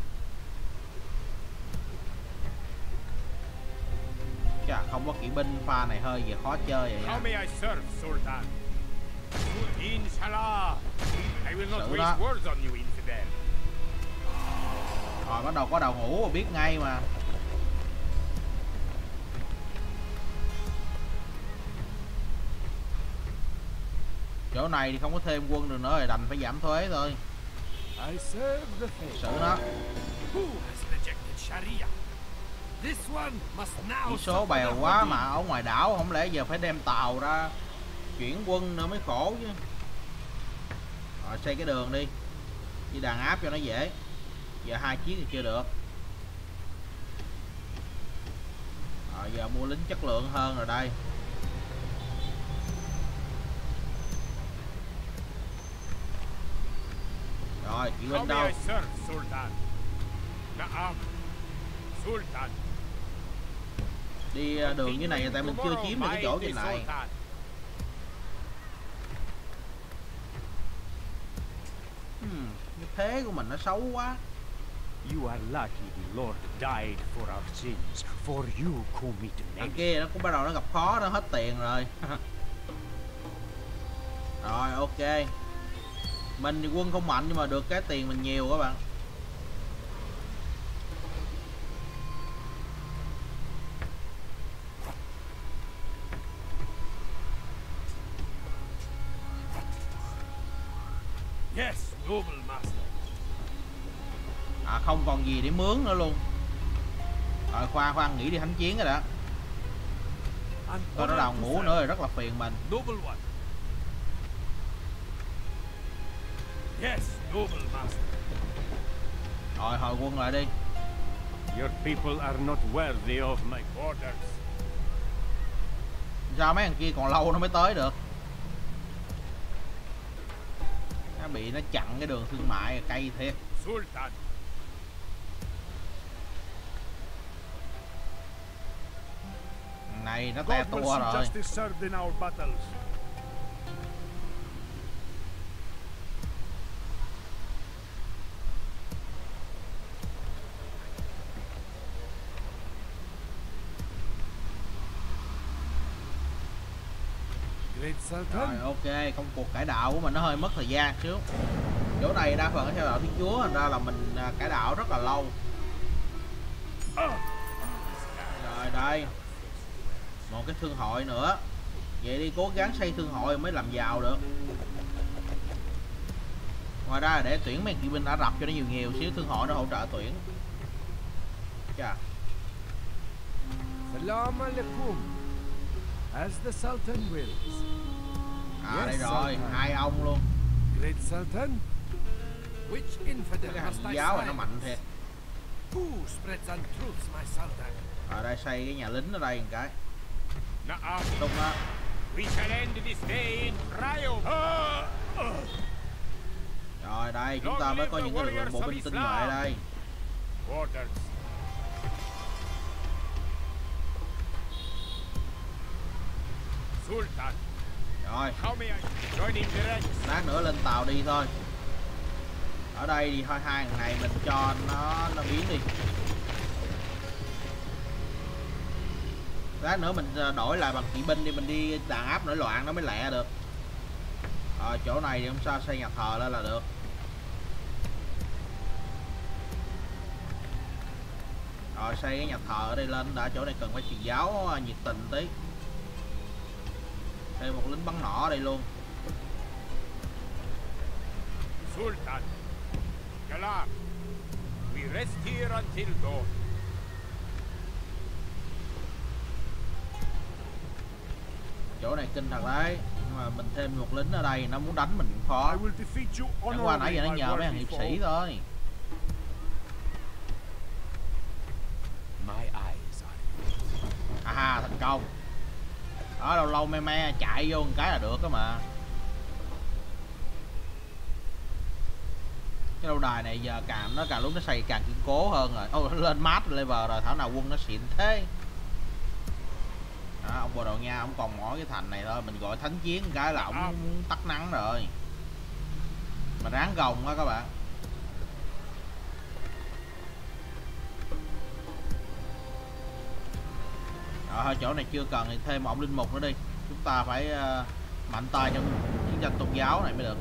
Chà, không có kỵ binh pha này hơi về khó chơi vậy nha. Inshallah. I will not Sự waste đó. words on you, infidel. Rồi bắt đầu có đầu ngủ biết ngay mà. Chỗ này thì không có thêm quân được nữa rồi, đành phải giảm thuế thôi. Xử nó. Sharia. This one must now Chỉ số bèo quá mà ở ngoài đảo không lẽ giờ phải đem tàu ra chuyển quân nữa mới khổ chứ. Rồi xây cái đường đi, đi đàn áp cho nó dễ. Giờ 2 chiếc thì chưa được. Rồi giờ mua lính chất lượng hơn rồi đây. Rồi kỵ binh đâu? Đi đường như này tại mình chưa chiếm được cái chỗ trên này. Cái thế của mình nó xấu quá. You are lucky the Lord died for our sins, for you commit Thằng many. kia nó cũng bắt đầu nó gặp khó, nó hết tiền rồi. Rồi ok. Mình thì quân không mạnh nhưng mà được cái tiền mình nhiều các bạn. Yes, noble master. À không còn gì để mướn nữa luôn. Rồi khoan nghỉ đi thánh chiến rồi đó. Coi nó đào ngủ nữa rồi rất là phiền mình. Noble one. Yes, noble master. Rồi hồi quân lại đi. Your people are not worthy of my Orders. Sao mấy thằng kia còn lâu nó mới tới được. Nó bị nó chặn cái đường thương mại cây thiệt. Sultan. Này nó tè tua rồi. Rồi ok, công cuộc cải đạo của mình nó hơi mất thời gian xíu. Chỗ này đa phần theo đạo Thiên Chúa, thành ra là mình cải đạo rất là lâu. Rồi đây, một cái thương hội nữa. Vậy đi cố gắng xây thương hội mới làm giàu được. Ngoài ra là để tuyển mấy kỵ binh Ả Rập cho nó nhiều xíu, thương hội nó hỗ trợ tuyển. Chà. Salam alaikum. As the Sultan wills. À đây rồi, 2 ông luôn. Great Sultan. Which infidel Cái must hàng I giáo này nó silence? mạnh thiệt. Who spreads untruths, my Sultan? Ở đây xây cái nhà lính ở đây một cái. Na'am. Tung đó. We shall end this day in triumph. Rồi đây chúng ta mới có những cái lực lượng bộ binh tinh nhuệ đây. Orders. Sultan. Rồi, How may I join in the ranks? lát nữa lên tàu đi thôi. Ở đây thì thôi 2 thằng này mình cho nó biến đi. Lát nữa mình đổi lại bằng kỵ binh đi, mình đi đàn áp nổi loạn nó mới lẹ được. Rồi chỗ này thì không sao, xây nhà thờ lên là được. Rồi xây cái nhà thờ ở đây lên đã, chỗ này cần phải truyền giáo nhiệt tình tí. Thêm một lính bắn nỏ ở đây luôn. Sultan. Galam. We rest here until dawn. Chỗ này kinh thật đấy, nhưng mà mình thêm một lính ở đây nó muốn đánh mình cũng khó. Chẳng qua nãy giờ nó nhờ mấy thằng hiệp sĩ thôi. My eyes are. À thành công. Ở lâu lâu me chạy vô một cái là được đó mà. Cái lâu đài này giờ càng lúc nó xây càng kiên cố hơn rồi. Nó lên mát level rồi, thảo nào quân nó xịn thế. Đó, ông Bồ Đào Nha ông còn mỗi cái thành này thôi, mình gọi thánh chiến cái là ông tắt nắng rồi. Mà ráng gồng á các bạn. Rồi thôi chỗ này chưa cần thì thêm một ông linh mục nữa đi. Chúng ta phải mạnh tay trong chiến tranh tôn giáo này mới được.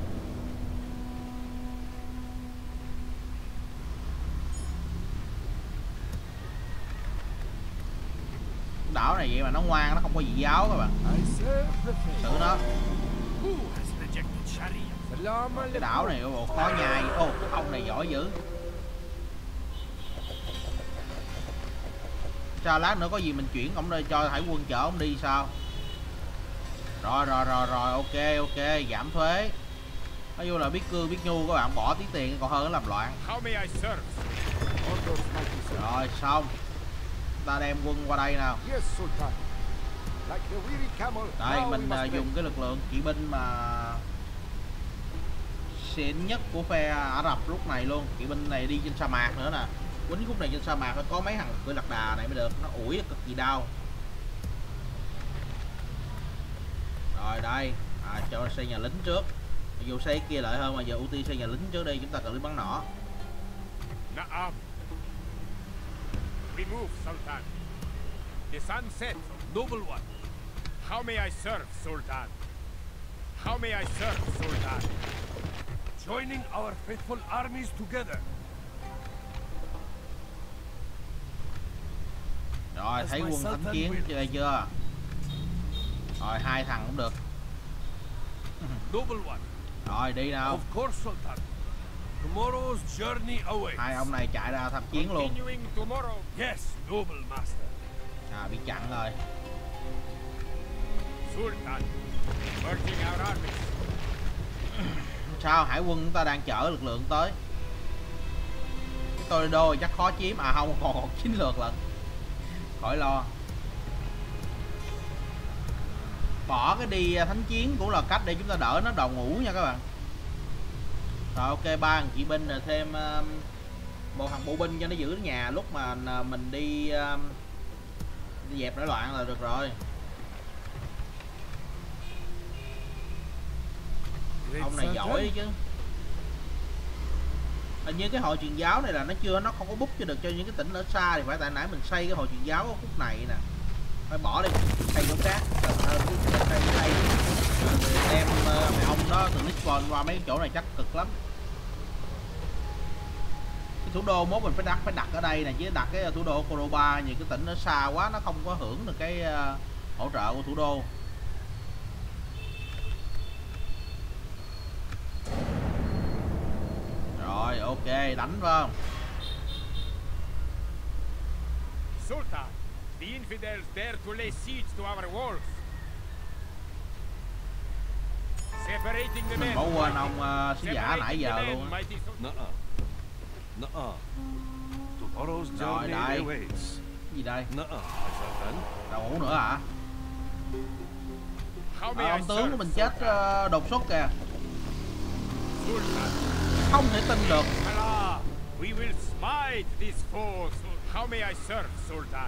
Đảo này vậy mà nó ngoan, nó không có dị giáo các bạn. Xử nó. Who has rejected Sharia? Salam Cái đảo này bộ khó nhai. Ô, ông này giỏi dữ. Cho lát nữa có gì mình chuyển ổng đây cho hải quân chở ổng đi sao? Rồi, ok, giảm thuế. Nói vô là biết cương biết nhu, các bạn bỏ tí tiền còn hơn làm loạn. Rồi xong. Ta đem quân qua đây nào. Đây mình dùng cái lực lượng kỵ binh mà xịn nhất của phe Ả Rập lúc này luôn. Kỵ binh này đi trên sa mạc nữa nè. Quýnh khúc này trên sa mạc phải có mấy thằng cưỡi lạc đà này mới được, nó ủi cực kỳ đau. Rồi đây, cho xây nhà lính trước. Mặc dù xây kia lợi hơn mà giờ ưu tiên xây nhà lính trước đi, chúng ta cần lính bắn nỏ. We move, Sultan. The sun sets, noble one. How may I serve, Sultan? How may I serve, Sultan? Joining our faithful armies together. Rồi thấy quân thánh chiến chơi chưa? Rồi 2 thằng cũng được. Rồi đi nào. Hai ông này chạy ra tham chiến luôn. Yes, noble master. Bị chặn rồi. Sultan, merging our armies. Sao hải quân chúng ta đang chở lực lượng tới. Cái Toledo chắc khó chiếm. Không, còn chiến lược lận. Khỏi lo. Bỏ cái đi thánh chiến cũng là cách để chúng ta đỡ nó đầu ngủ nha các bạn. Rồi ok, 3 thằng kỵ binh rồi thêm một thằng bộ binh cho nó giữ nhà lúc mà mình đi dẹp nổi loạn là được rồi. Ông này giỏi đấy chứ. Hình như cái hội truyền giáo này là nó không có bút cho được cho những cái tỉnh ở xa, thì phải tại nãy mình xây cái hội truyền giáo ở khúc này nè. Phải bỏ đi, xây chỗ khác. Xây đem mẹ ông đó từ Lisbon qua mấy chỗ này chắc cực lắm. Cái thủ đô mốt mình phải đặt ở đây nè, chứ đặt cái thủ đô Cordoba nhiều cái tỉnh nó xa quá nó không có hưởng được cái hỗ trợ của thủ đô. Rồi ok, đánh phải không? Sultan, the infidels dare to lay siege to our walls. Separating the men. Bỏ quên ông sứ giả nãy giờ luôn á. Rồi đây. Cái gì đây? Đâu ngủ nữa hả? Ông tướng của mình chết đột xuất kìa. Không thể tin được. We will smite these foes. How may I serve, Sultan?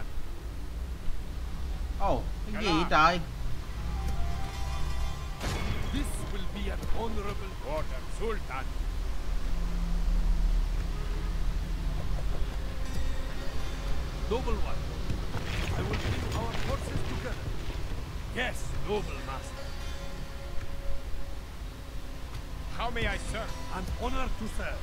Cái gì vậy trời? This will be an honorable order, Sultan. Noble one, I will bring our forces together. Yes, noble master. How may I serve? An honor to serve.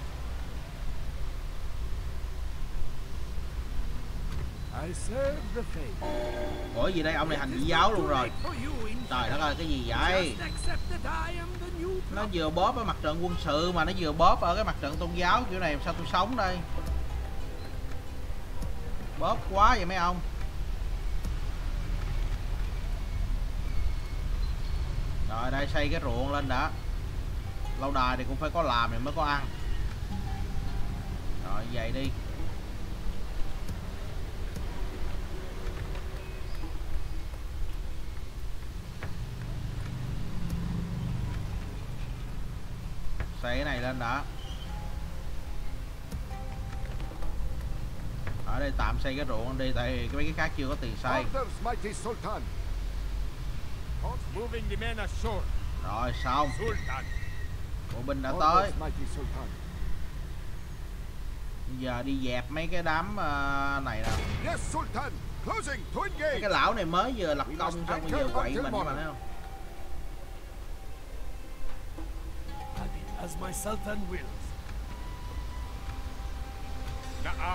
I serve the faith. Ủa gì đây, ông này hành dị giáo luôn rồi. Trời đất ơi, cái gì vậy? Nó vừa bóp ở mặt trận quân sự mà nó vừa bóp ở cái mặt trận tôn giáo, kiểu này sao tôi sống đây? Bóp quá vậy mấy ông. Rồi đây xây cái ruộng lên đã. Lâu đài thì cũng phải có làm thì mới có ăn. Rồi vậy đi. Xây cái này lên đã. Ở đây tạm xây cái ruộng đi, tại vì mấy cái khác chưa có tiền xây. Rồi xong. Bộ binh đã tới. Bây giờ đi dẹp mấy cái đám này nè. Mấy cái lão này mới vừa lập công xong bây giờ quậy mình mà thấy không? As my Sultan wills. Na'am.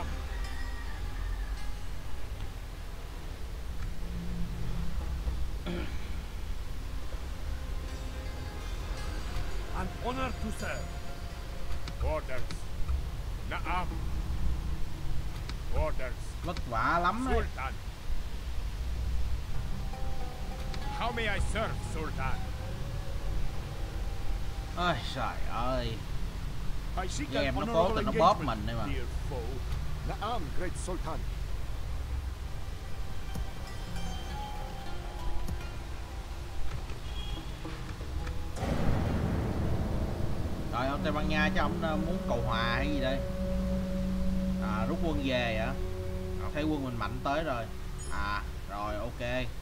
An honor to serve. Orders. Na'am. Orders. Vất vả lắm đấy. Sultan. may I serve, Sultan? Ôi trời ơi, I seek game an nó cố honorable tình nó bóp engagement, mình đây mà. dear foe. Na'am, great Sultan. Rồi ông Tây Ban Nha chứ ông muốn cầu hòa hay gì đây? À, rút quân về hả? Thấy quân mình mạnh tới rồi. À rồi, ok.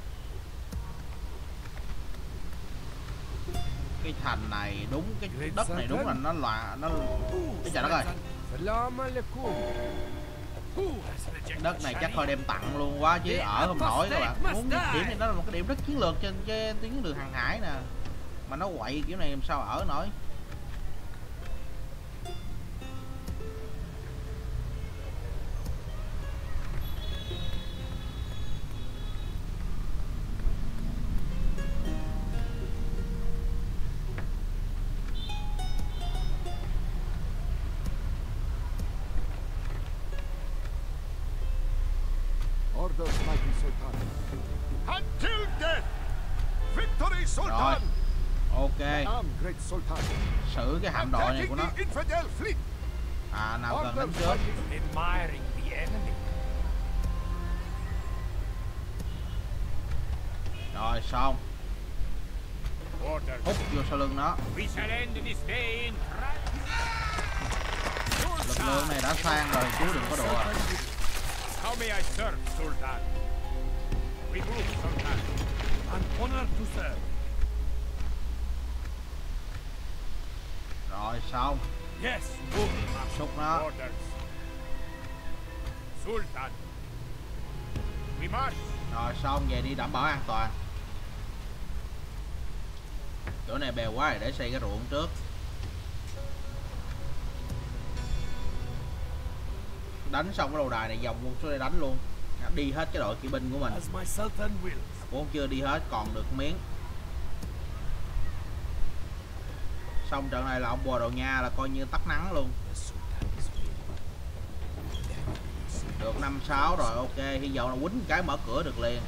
Cái thành này đúng, cái đất này đúng là nó loạn, nó cái trời đất ơi. Salam alaikum. Who has rejected Đất này chắc thôi Sharia? đem tặng luôn quá chứ ở không nổi các bạn. Muốn điểm này đó là một cái điểm rất chiến lược trên cái tuyến đường hàng hải nè. Mà nó quậy kiểu này làm sao ở nổi. Orders, mighty Sultan. Until death! Victory, Sultan! Ok, Na'am, great Sultan. xử cái hạm đội này của nó. Attacking the infidel fleet! À nào cần đánh Orders, trước. mighty Admiring the enemy. Rồi xong, Orders. hút vô sau lưng nó. We shall end this day in triumph. Lực lượng này đã sang rồi, chú đừng có đùa. How may I serve, Sultan? We move, Sultan. An honor to serve. Rồi xong, Yes, noble master. xúc nó. Orders. Sultan. We march. Rồi xong, về đi đảm bảo an toàn. Chỗ này bèo quá rồi, để xây cái ruộng trước. Đánh xong cái đầu đài này vòng xuống đây đánh luôn. Đi hết cái đội kỵ binh của mình. As my sultan wills. Cũng chưa đi hết, còn được miếng. Xong trận này là ông Bồ Đào Nha là coi như tắt nắng luôn. Được 5-6 rồi, ok. Hy vọng là quýnh cái mở cửa được liền.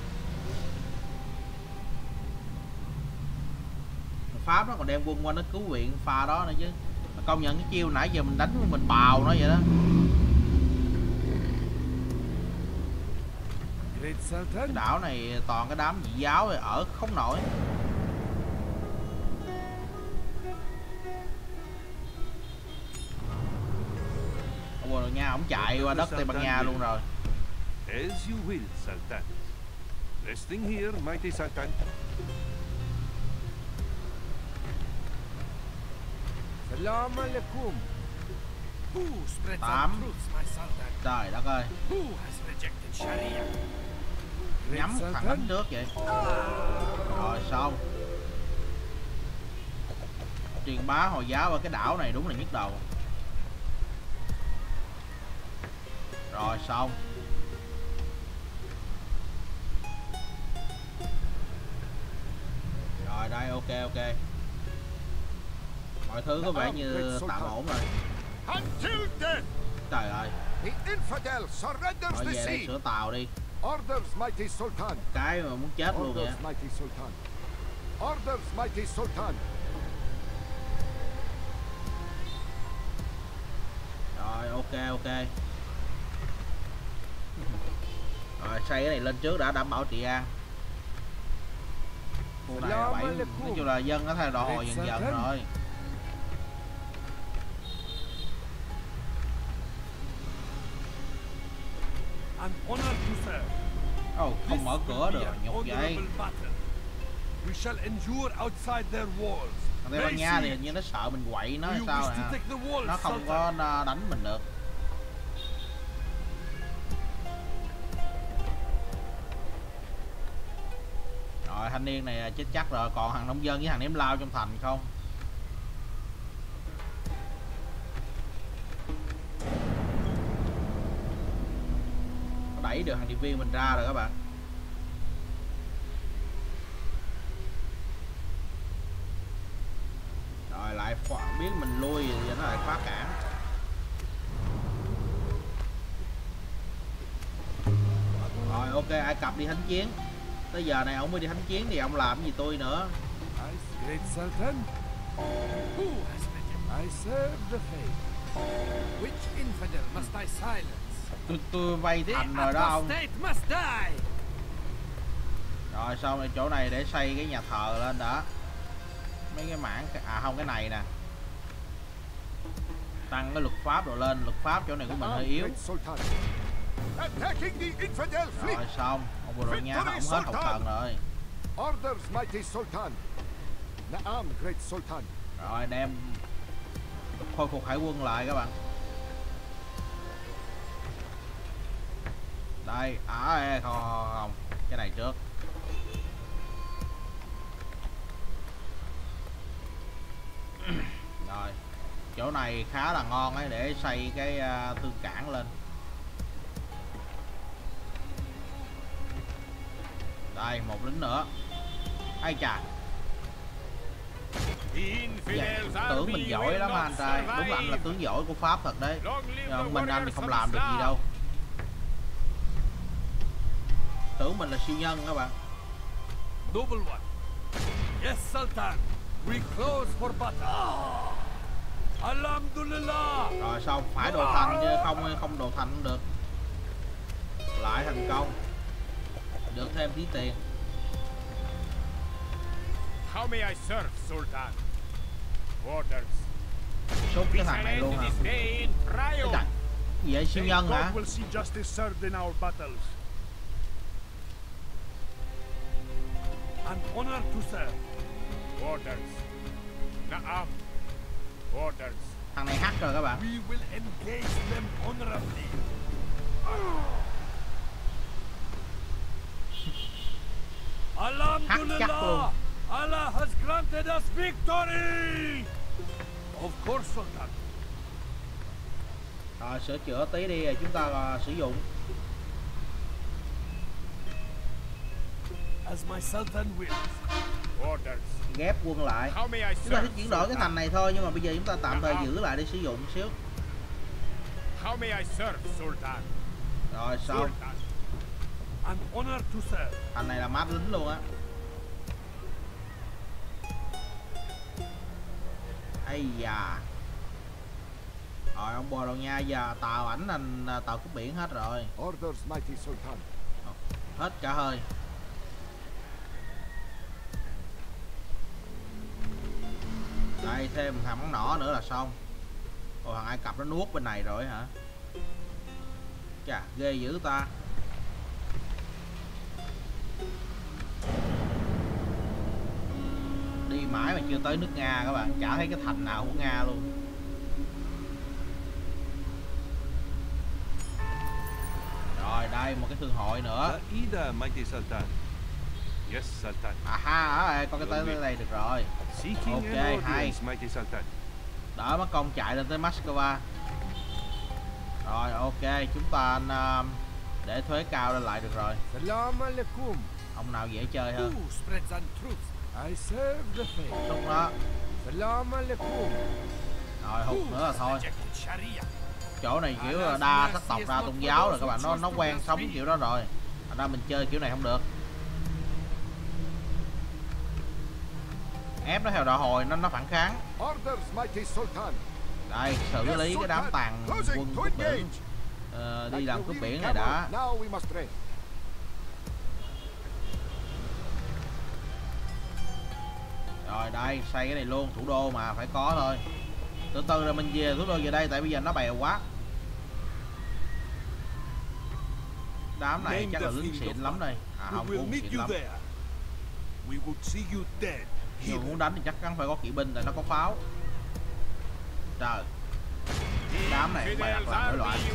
Pháp nó còn đem quân qua nó cứu viện pha đó nữa chứ. Công nhận cái chiêu nãy giờ mình đánh mình bào nó vậy đó. Great Cái sultan. đảo này toàn cái đám dị giáo rồi ở không nổi. Ông Bồ Đào Nha ổng chạy qua đất Tây Ban Nha luôn rồi. As you will, Sultan. Resting here, mighty Sultan. Salam alaikum. Who spreads Tám. our truths, my sultan? Trời đất ơi, Who has rejected Sharia? nhắm thằng đánh trước vậy. Rồi xong. Truyền bá Hồi giáo ở cái đảo này đúng là nhức đầu. Rồi xong. Rồi đây, ok ok. Mọi thứ có vẻ như tạm ổn rồi. Until death! Trời ơi, The infidel surrenders rồi the về đây sea. sửa tàu đi. Orders, mighty Sultan. Cái mà muốn chết luôn vậy. Orders, mighty Sultan. Orders, mighty Sultan. Rồi ok ok. Rồi xây cái này lên trước đã đảm bảo trị an. Khu này là 7, nói chung là dân nó thay đổi dần dần rồi. An honor to serve. Ồ, không mở This cửa will được, be an nhục vậy. honorable battle. We shall endure outside their walls. Thằng Tây Ban They Nha thì see. hình như nó sợ mình quậy nó Do hay you sao wish nè. to take the walls, Nó không có đánh mình được. Rồi thanh niên này chết chắc rồi, còn thằng nông dân với thằng ném lao trong thành không. Đẩy được thằng điệp viên mình ra rồi các bạn. Rồi lại biết mình lui thì nó lại khóa cản. Rồi ok, Ai Cập đi thánh chiến. Tới giờ này ông mới đi thánh chiến thì ông làm gì tôi nữa. Great Sultan, Who has written? I serve the faith. Which infidel must I silence? Tôi vay The thành rồi đó ông. apostate must die! Rồi xong rồi chỗ này để xây cái nhà thờ lên đã. Mấy cái mảng không, cái này nè. Tăng cái luật pháp rồi lên, luật pháp chỗ này của mình hơi yếu. Great Sultan. Attacking the infidel fleet. Rồi xong, ông vừa rồi nha, ông hết hậu cần rồi. Orders, mighty Sultan. Naam, great Sultan. Rồi đem khôi phục hải quân lại các bạn. Đây, không, cái này trước. Rồi, chỗ này khá là ngon ấy để xây cái thương cảng lên. Đây, một lính nữa. Ai chà. Dạ, tưởng mình giỏi lắm anh trai. Đúng là anh là tướng giỏi của Pháp thật đấy. Nhưng mình anh thì không làm được gì đâu. Tưởng mình là siêu nhân các bạn. Noble one. Yes, Sultan. We close for battle. Alhamdulillah. Rồi xong, phải đồ thành chứ không đồ thành không được. Lại thành công. Được thêm tí tiền. How may I serve, Sultan? Orders. Sút cái thằng này luôn hả? Cái trời, gì vậy, siêu nhân hả? will see justice served in our battles. An honor to serve. Orders. Naam. Orders. Thằng này hack rồi các bạn. We will engage them honorably. Hack chắc luôn. Alhamdulillah. Allah has granted us victory. Of course, Sultan. Rồi sửa chữa tí đi rồi chúng ta sử dụng. As my Sultan wills. Orders. Ghép quân lại. How may I Chúng ta sẽ serve, chuyển đổi cái thành này thôi, nhưng mà bây giờ chúng ta tạm thời giữ lại để sử dụng một xíu. How may I serve, Sultan? Rồi xong, Sultan. An honor to serve. thành này là map lính luôn á. Ây da. Rồi ông bò đâu nha, giờ tàu ảnh thành tàu cướp biển hết rồi. Orders, mighty Sultan. Hết cả hơi. Đây thêm một thằng bắn nỏ nữa là xong. Ồ, thằng Ai Cập nó nuốt bên này rồi hả? Chà, ghê dữ ta. Đi mãi mà chưa tới nước Nga các bạn, chả thấy cái thành nào của Nga luôn. Rồi đây một cái thương hội nữa. Aida, mighty Sultan. Yes, Sultan. À có cái tới đây được rồi. Seeking Ok, an audience, hay. mighty Sultan. Đỡ mất công chạy lên tới Moscow. Rồi ok, chúng ta để thuế cao lên lại được rồi. Salam alaikum. Ông nào dễ chơi hơn. Who spreads untruth? I serve the faith. Lúc đó. Salam alaikum. Rồi hụt nữa là thôi. Rejected Sharia. Chỗ này kiểu là đa sắc tộc đa tôn giáo rồi các bạn, nó quen sống kiểu đó rồi. Thành ra mình chơi kiểu này không được. Ép nó theo đạo hồi nó phản kháng. Orders, mighty Sultan. Đây xử lý cái đám tàn quân cướp biển. Đi làm cướp biển này đã. Now we must race. Rồi đây xây cái này luôn, thủ đô mà phải có thôi. Từ từ rồi mình về thủ đô về đây, tại bây giờ nó bèo quá. Đám này chắc là lính xịn lắm đây. À không, cũng xịn lắm. We will see you dead. Nhưng muốn đánh thì chắc chắn phải có kỵ binh, tại nó có pháo. Trời, đám này bày đặt làm nổi loạn.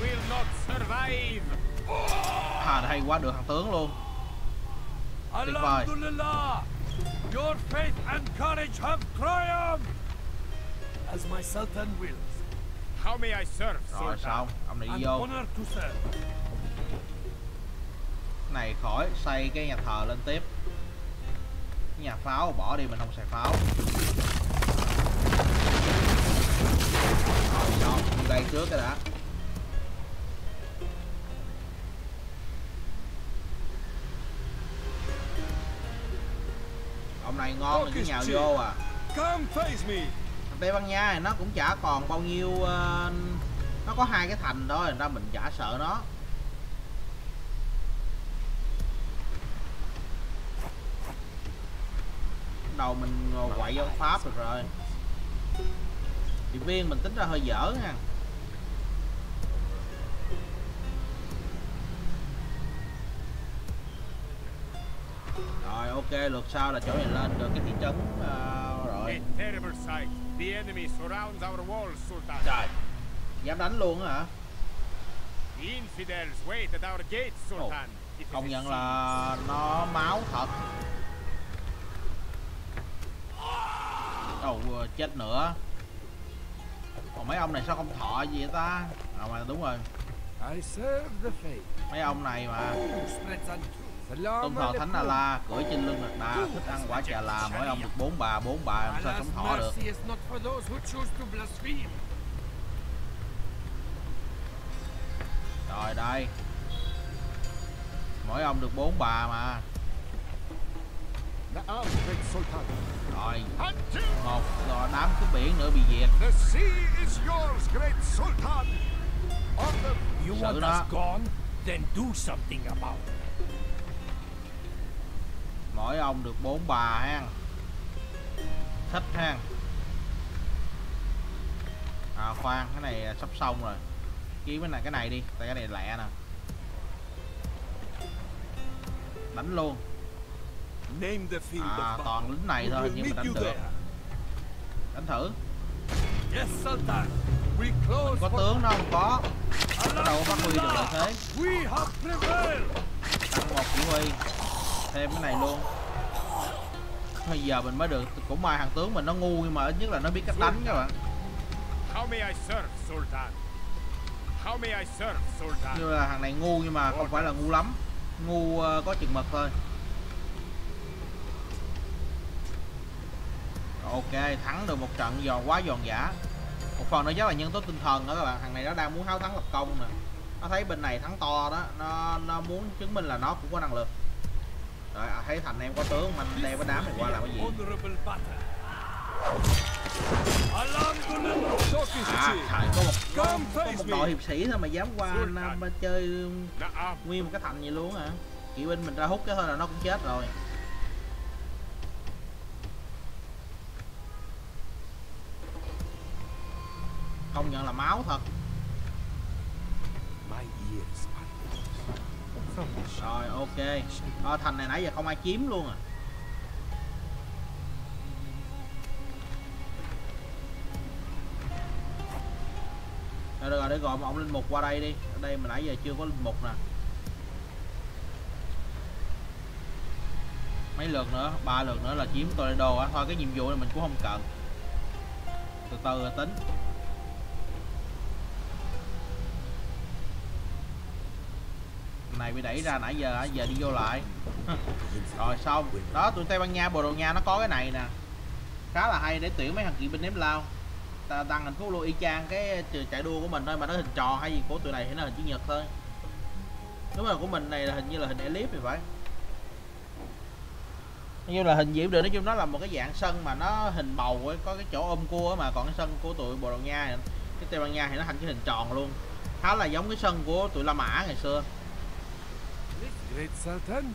À hay quá, được thằng tướng luôn. Tuyệt vời. Alhamdulillah. Your faith and courage have triumphed. As my Sultan wills. How may I serve, Rồi Sultan? xong, ông này An đi vô. honor to serve. Này khỏi, xây cái nhà thờ lên tiếp. Cái nhà pháo bỏ đi, mình không xài pháo. Rồi xong, đi đây trước cái đã. Ông này ngon thì cứ nhào vô à. Come face me. Tây Ban Nha thì nó cũng chả còn bao nhiêu, nó có 2 cái thành thôi, thành ra mình chả sợ nó. Đầu mình quậy ông Pháp được rồi. Điệp viên mình tính ra hơi dở nha. Rồi ok, lượt sau là chỗ này lên được cái thị trấn rồi. A terrible sight. The enemy surrounds our walls, Sultan. Trời, dám đánh luôn á hả? The infidels wait at our gates, Sultan. It is Công a nhận sin. là nó máu thật. Chết nữa. Còn mấy ông này sao không thọ gì vậy ta? À mà đúng rồi, I serve the faith. mấy ông này mà Who spreads unto? tôn thờ Thánh Allah, cưỡi trên lưng Lạc Đà, thích ăn quả trà là, mỗi ông được 4 bà làm sao Allah's sống thọ được. mercy is not for those who choose to blaspheme. Rồi đây, mỗi ông được 4 bà mà. Na'am, great Sultan. Rồi Until một đám cướp biển nữa bị diệt. the sea is yours, great Sultan. Order. You Sợ want đó. us gone? Then do something about it. Mỗi ông được 4 bà ha. Thích ha. À khoan, cái này sắp xong rồi. Kiếm cái này đi, tại cái này lẹ nè. Đánh luôn. Name the field À of toàn lính này battle. thôi We nhưng will mà meet đánh you được. there. Đánh thử. Yes, Sultan. We close Có for tướng nó không có. Có đâu có phát huy được lợi thế. We have prevailed. Tăng 1 chỉ huy. Thêm cái này luôn. Bây giờ mình mới được. Cũng may thằng tướng mình nó ngu nhưng mà ít nhất là nó biết cách đánh các bạn. How may I serve, Sultan? How may I serve, Sultan? Như là thằng này ngu nhưng mà không phải là ngu lắm. Ngu có chừng mực thôi. Ok, thắng được một trận quá giòn giả. Một phần nữa chắc là nhân tố tinh thần đó các bạn. Thằng này nó đang muốn háo thắng lập công nè. Nó thấy bên này thắng to đó, nó muốn chứng minh là nó cũng có năng lực. Rồi thấy thành em có tướng, mình đem cái đám này qua làm cái gì? Honorable battle. Alhamdulillah. Talk is À, cheap. trời, có một face me. đội hiệp sĩ thôi mà dám qua mà chơi Na'am. nguyên một cái thành vậy luôn hả? Kỵ binh mình ra hút cái thôi là nó cũng chết rồi. Công nhận là máu thật. My ears are Rồi ok. Thành này nãy giờ không ai chiếm luôn à. Rồi được rồi, để gọi một ông linh mục qua đây đi. Ở đây mà nãy giờ chưa có linh mục nè. Mấy lượt nữa, 3 lượt nữa là chiếm Toledo á. Thôi cái nhiệm vụ này mình cũng không cần. Từ từ rồi tính. Này bị đẩy ra nãy giờ đi vô lại. Rồi xong. Đó, tụi Tây Ban Nha, Bồ Đào Nha nó có cái này nè. Khá là hay để tuyển mấy thằng kỵ binh ném lao. Tăng hình phú luôn y chang cái chạy đua của mình thôi, mà nó hình tròn hay gì của tụi này thì nó hình chữ nhật thôi. Đúng rồi, của mình này là hình như là hình elip thì phải. Như là hình gì cũng được, nói chung nó là một cái dạng sân mà nó hình bầu ấy, có cái chỗ ôm cua mà còn cái sân của tụi Bồ Đào Nha, cái Tây Ban Nha thì nó thành cái hình tròn luôn, khá là giống cái sân của tụi La Mã ngày xưa. great Sultan.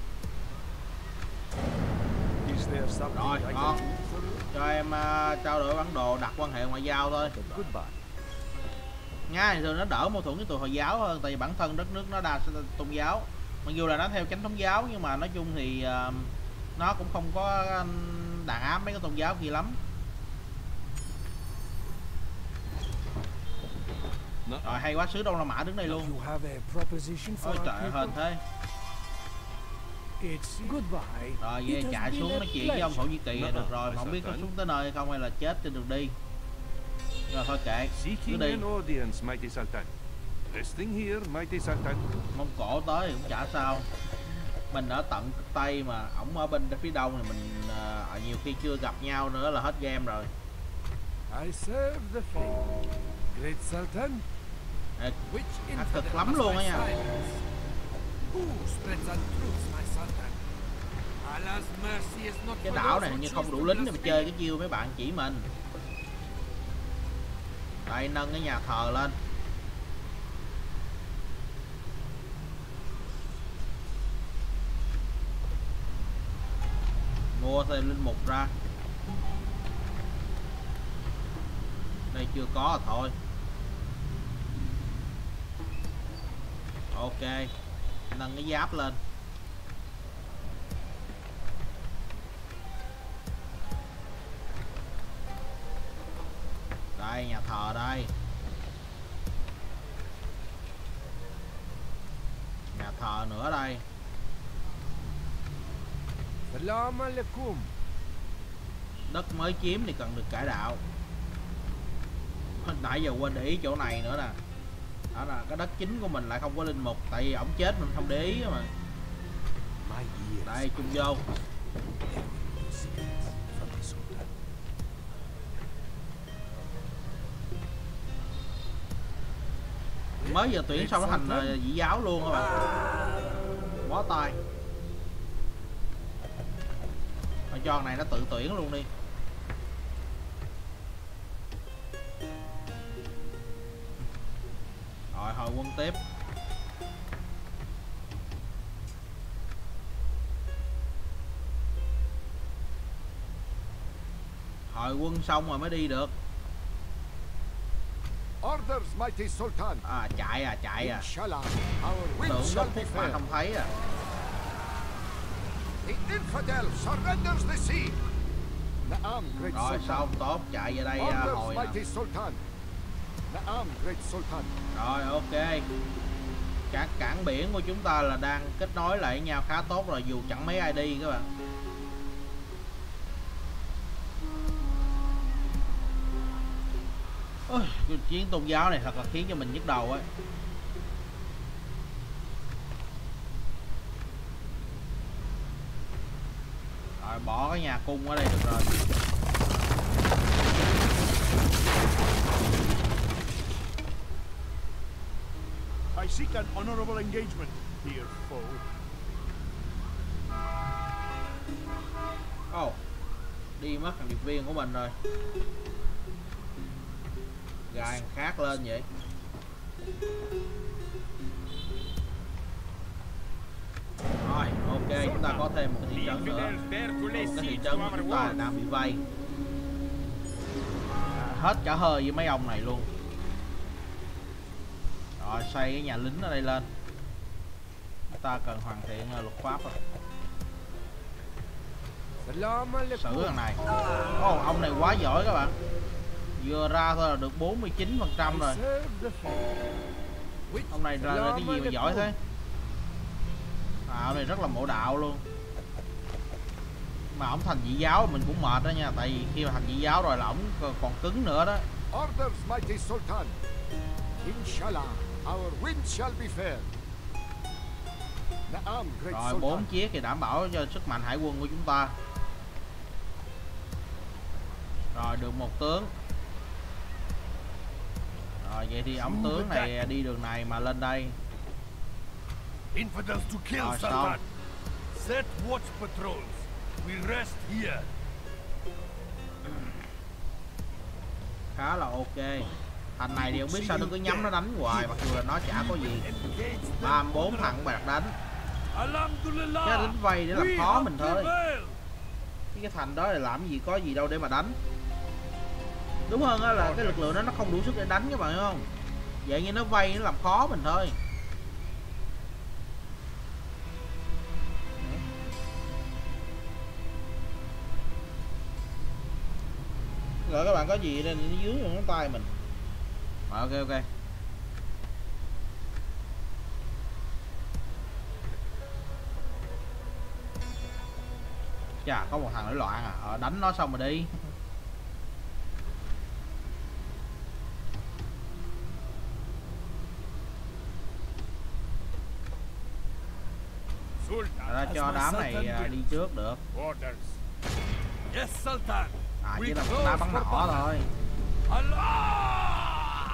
Is there something Rồi I can ngon, do for you? cho em trao đổi bản đồ, đặt quan hệ ngoại giao thôi. Goodbye. Nga thì thường nó đỡ mâu thuẫn với tụi Hồi giáo hơn, tại vì bản thân đất nước nó đa tôn giáo, mặc dù là nó theo chánh thống giáo nhưng mà nói chung thì nó cũng không có đàn áp mấy cái tôn giáo kia lắm. Rồi hay quá, sứ Đông La Mã đứng đây luôn. You have a proposition for Ôi our trời, hên people? thế. It's goodbye. Rồi It về has chạy been xuống a nói chuyện với ông Thổ Nhĩ Kỳ là được rồi, mà không biết có xuống tới nơi hay không hay là chết trên đường đi. Rồi thôi kệ, cứ Seeking đi. an audience, mighty Sultan. Resting here, mighty Sultan. Mông Cổ tới thì cũng chả sao. Mình ở tận cực Tây mà ổng ở bên phía đông thì mình nhiều khi chưa gặp nhau nữa là hết game rồi. I serve the faith. Great Sultan. Which Cực infidel lắm must luôn á I nha. silence? Who spreads untruths, my Sultan? Allah's mercy is not Cái for đảo those này who hình như choose không đủ to lính để mà chơi blaspheme. cái chiêu mấy bạn chỉ mình. Đây, nâng cái nhà thờ lên. Mua thêm linh mục ra. Đây chưa có rồi thôi. Ok, nâng cái giáp lên. Đây, nhà thờ đây. Nhà thờ nữa đây. Salam alaikum. Đất mới chiếm thì cần được cải đạo. Nãy giờ quên để ý chỗ này nữa nè. Đó là cái đất chính của mình lại không có linh mục. Tại vì ổng chết mình không để ý mà. Đây, chung vô. Mới giờ tuyển xong nó thành dị giáo luôn các bạn. Bó tay. Mà cho này nó tự tuyển luôn đi. Rồi hồi quân tiếp. Hồi quân xong rồi mới đi được. Orders, mighty Sultan. À chạy à. Inshallah, our will Tưởng shall đất be phúc mà fair. không thấy à. The infidel surrenders the sea. Naam, great Rồi Sultan. xong, tốt, chạy về đây hồi Orders, nè. mighty Sultan. Naam, great Sultan. Rồi ok. Các cảng biển của chúng ta là đang kết nối lại với nhau khá tốt rồi, dù chẳng mấy ai đi các bạn. Ôi, cái chiến tôn giáo này thật là khiến cho mình nhức đầu ấy. Rồi bỏ cái nhà cung ở đây được rồi. I seek an honorable engagement, dear foe. Oh, đi mất thằng điệp viên của mình rồi. Gài khác lên vậy. Rồi, ok, chúng ta có thêm một cái thị The trấn nữa. infidels dare to lay Còn cái thị siege trấn to của our chúng ta walls. đang bị vây. Hết cả hơi với mấy ông này luôn. Rồi, xây cái nhà lính ở đây lên. Chúng ta cần hoàn thiện luật pháp rồi. Salam alaikum. Xử thằng này. Ông này quá giỏi các bạn. Vừa ra thôi là được 49% rồi. I serve the faith. Ông này ra cái gì mà giỏi thế? Ông này rất là mộ đạo luôn. Mà ông thành dị giáo mình cũng mệt đó nha. Tại vì khi mà thành dị giáo rồi là ổng còn cứng nữa đó. Orders, mighty Sultan. Inshallah, our wind shall be fair. Naam, great Rồi Sultan. 4 chiếc thì đảm bảo cho sức mạnh hải quân của chúng ta. Rồi được một tướng. Rồi vậy thì ông tướng này đi đường này mà lên đây. Infidels to kill, Rồi Sultan. xong. Set watch patrols. We rest here. Khá là ok. Thành này thì không biết sao nó cứ nhắm nó đánh hoài, mặc dù là nó chả có gì. Engage them 34 thằng bạc đánh. Alhamdulillah. Cái lính vây để làm We khó have mình thôi. prevailed. Cái thành đó là làm gì có gì đâu để mà đánh. Đúng hơn á là cái lực lượng đó nó không đủ sức để đánh các bạn hiểu không? Vậy như nó vây nó làm khó mình thôi. Rồi các bạn có gì nên nó dưới ngón tay mình. Rồi, ok. Chà, có một thằng nổi loạn à. Đánh nó xong rồi đi. Sultan, Ra cho đám này đi trước được. orders. Yes, Sultan. Chỉ là một đá bắn nỏ thôi. Allah!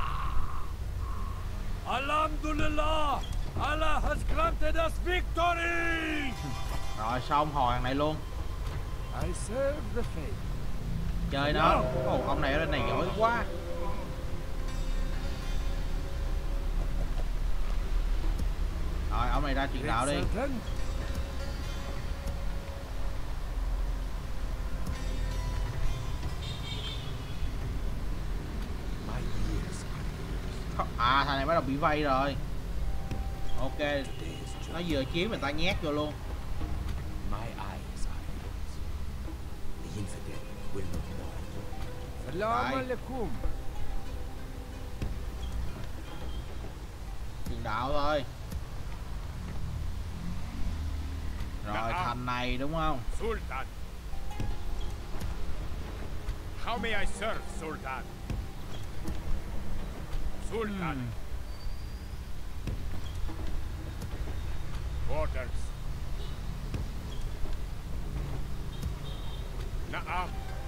Alhamdulillah! Allah has granted us victory! Rồi xong hồi thằng này luôn. I serve the faith. Chơi nó. Ồ, ông này ở đây này giỏi quá. Rồi ông này ra truyền đạo đi. Sultan. My ears are À thằng này bắt đầu bị vây rồi. Ok, yours. nó vừa chiếm người ta nhét vô luôn. My eyes are yours. The infidel will not know. Salam Right. alaikum. Truyền đạo thôi. Rồi thành này đúng không? Sultan. How may I serve, Sultan? Sultan. Orders. Na'am.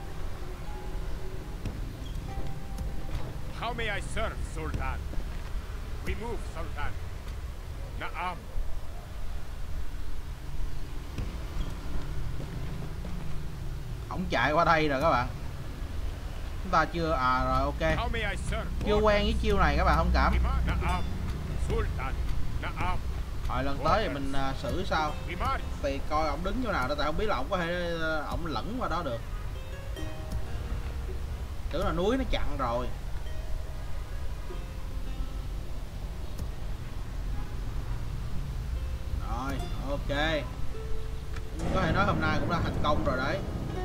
How may I serve, Sultan? We move, Sultan. Na'am. Ổng chạy qua đây rồi các bạn. Chúng ta chưa rồi ok. How may I serve? Chưa quen với chiêu này các bạn thông cảm. Na'am. Sultan. Na'am. Rồi lần tới thì mình xử sao? We march. Thì coi ổng đứng chỗ nào đó, tại không biết là ổng có thể ổng lẫn qua đó được. Tưởng là núi nó chặn rồi. Rồi ok, có thể nói hôm nay cũng đã thành công rồi đấy.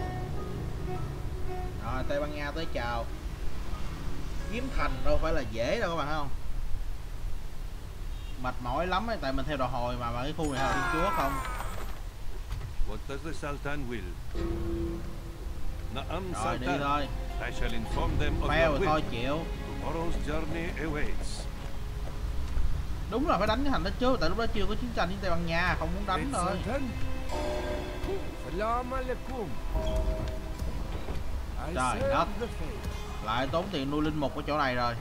Rồi Tây Ban Nha tới chào. Kiếm thành đâu phải là dễ đâu các bạn thấy không? Mệt mỏi lắm ấy, tại mình theo đòi hồi mà cái khu này là Thiên Chúa không. What does the Sultan will? Na'am, Rồi đi Sultan. thôi. I shall inform them of Fail your rồi thôi will. chịu. Tomorrow's journey awaits. Đúng là phải đánh cái thành đó trước, tại lúc đó chưa có chiến tranh với Tây Ban Nha, không muốn đánh thôi. Sultan. Salam alaikum. I Trời serve đất. the faith. Lại tốn tiền nuôi linh mục ở chỗ này rồi.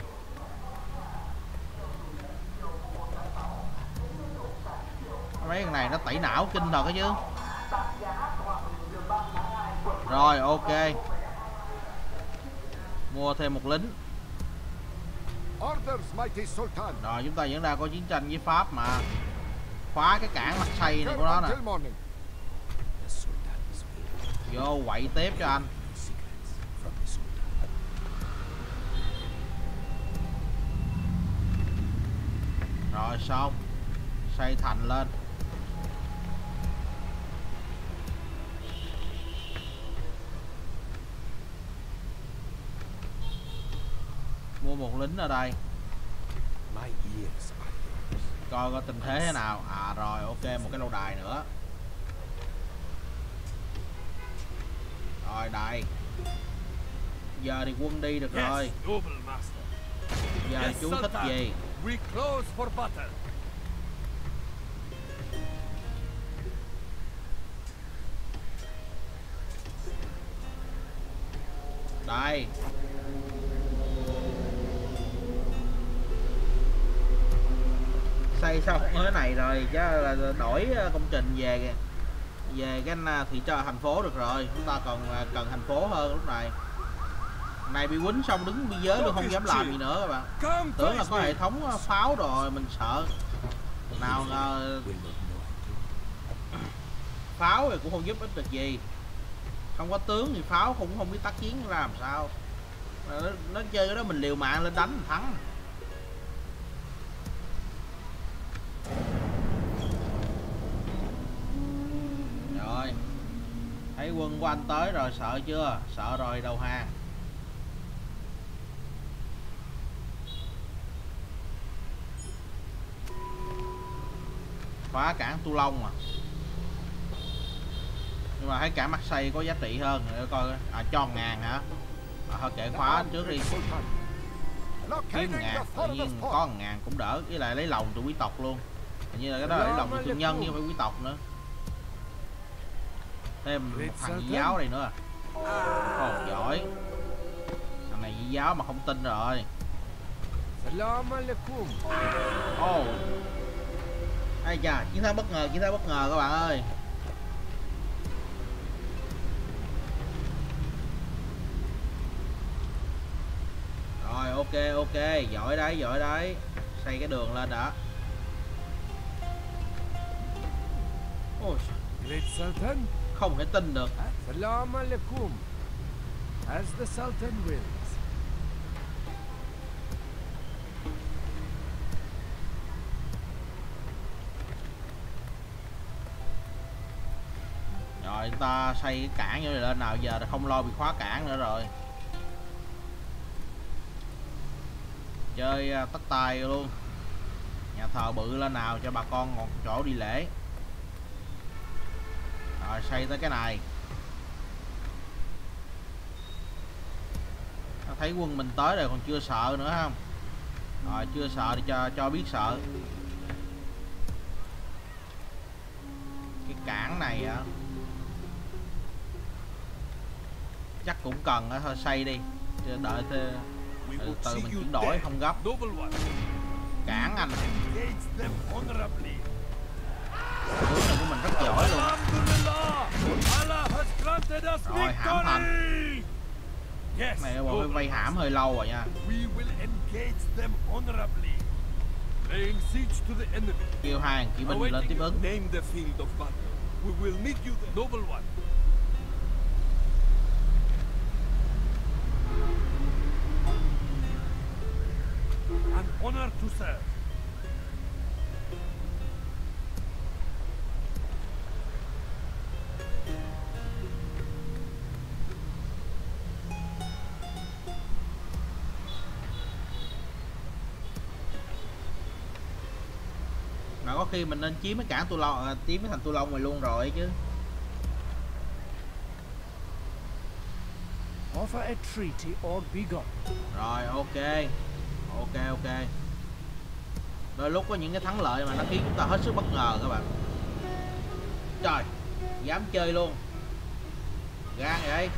Mấy thằng này nó tẩy não kinh thật đó chứ. Rồi ok, mua thêm một lính. Orders, mighty Sultan. Rồi chúng ta vẫn đang có chiến tranh với Pháp mà. Khóa cái cảng Marseille này của nó nè. Until morning. The Sultan's will. Vô quậy tiếp cho anh. Secrets from the Sultan. Rồi xong, xây thành lên. Mua một lính ở đây. My ears are yours. Coi có tình thế nào. À rồi ok, một cái lâu đài nữa. Rồi đây. Giờ thì quân đi được rồi. Yes, noble master. Giờ Yes, chú thích Sultan. gì? We close for battle. Đây. Xây xong cái này rồi chứ là đổi công trình về cái thị trấn thành phố được rồi. Chúng ta còn cần thành phố hơn lúc này. Này bị quýnh xong đứng biên giới luôn, không dám làm gì nữa các bạn. Come Tưởng là face có me. hệ thống pháo rồi mình sợ. Nào ngờ Will not know. pháo thì cũng không giúp ích được gì. Không có tướng thì pháo cũng không biết tác chiến ra làm sao. Nó chơi cái đó mình liều mạng lên đánh mình thắng. Rồi, thấy quân của anh tới rồi, sợ chưa? Sợ rồi đầu hàng. Phá cảng Tu Long à. Nhưng mà thấy cảng Marseille có giá trị hơn. Để coi cho 1.000 hả? Thôi kệ, khóa anh trước đi. Sultan. Kiếm 1.000, tự nhiên có 1.000 cũng đỡ. Với lại lấy lòng tụi quý tộc luôn. Hình như là cái đó là lấy lòng tụi thương nhân chứ không phải quý tộc nữa. Thêm một thằng di giáo đây nữa. Ồ giỏi. Thằng này di giáo mà không tin rồi. Salam alaikum. Ồ. Ây da, chiến thắng bất ngờ các bạn ơi. ok, giỏi đấy, xây cái đường lên đã. Ôi, Great Sultan, không thể tin được. Assalamu alaikum. As the Sultan wills. Rồi chúng ta xây cái cảng như này lên nào, giờ không lo bị khóa cảng nữa rồi. Chơi tắt tay luôn. Nhà thờ bự lên nào cho bà con một chỗ đi lễ. Rồi xây tới cái này. Thấy quân mình tới rồi còn chưa sợ nữa không? Rồi chưa sợ thì cho biết sợ. Cái cảng này á chắc cũng cần á, thôi xây đi. Chứ đợi từ mình chuyển đổi không gấp. Noble one, Cảng anh. engage them honorably. Tướng này của mình rất giỏi luôn. Alhamdulillah, Allah has granted us Rồi, hãm thành. victory. Yes, Này bọn noble vây hãm hơi lâu rồi nha. we will engage them honorably. Laying siege to the enemy. Kêu hai kỵ binh lên tiếp ứng. Name the field of battle. We will meet you there. Noble one. An honor to serve. Mà có khi mình nên chiếm cái cảng Tu Long, chiếm cái thành Tu Long này luôn rồi chứ. Offer a treaty or be gone. Rồi ok. Đôi lúc có những cái thắng lợi mà nó khiến chúng ta hết sức bất ngờ các bạn. Trời, dám chơi luôn. Gan vậy.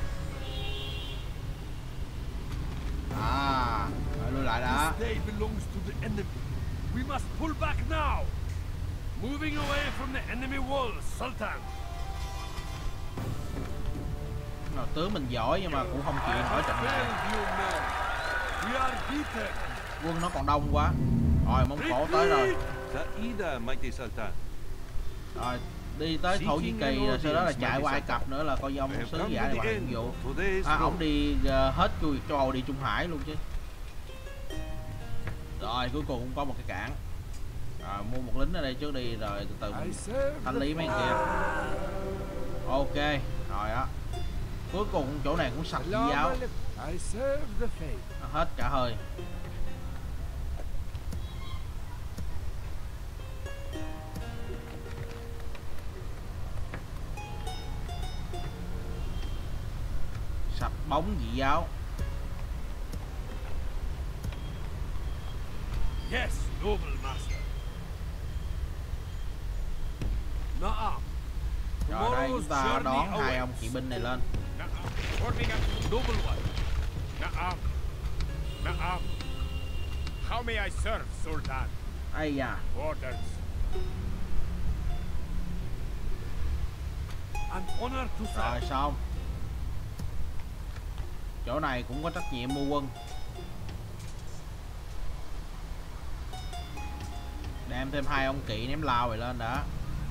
À, rồi lui lại đã. This day belongs to the enemy. We must pull back now. Moving away from the enemy walls, Sultan. Nào, tướng mình giỏi nhưng mà cũng không chịu nổi trận này. Failed you men. We are beaten. Quân nó còn đông quá. Rồi Mông Cổ tới rồi. Saida, mighty Sultan. Rồi đi tới Thổ Nhĩ Kỳ rồi sau đó là chạy qua Ai Cập nữa là coi ông sứ giả này hoàn nhiệm vụ. Ổng đi hết chui châu Âu đi Trung Hải luôn chứ. Rồi cuối cùng cũng có một cái cảng. Rồi mua một lính ở đây trước đi rồi từ từ mình thanh lý mấy kia. Ok, rồi á. Cuối cùng chỗ này cũng sạch dị giáo. I serve the faith. Hết cả hơi. Sạch bóng dị giáo. Yes, noble master. Naam. Rồi đây chúng ta đón hai ông kỵ binh này lên. Naam. Forming a noble one. Naam. Naam. How may I serve, Sultan? Ây da. Orders. An honor to Rồi serve. xong. Chỗ này cũng có trách nhiệm mua quân. Đem thêm hai ông kỵ ném lao rồi lên đã.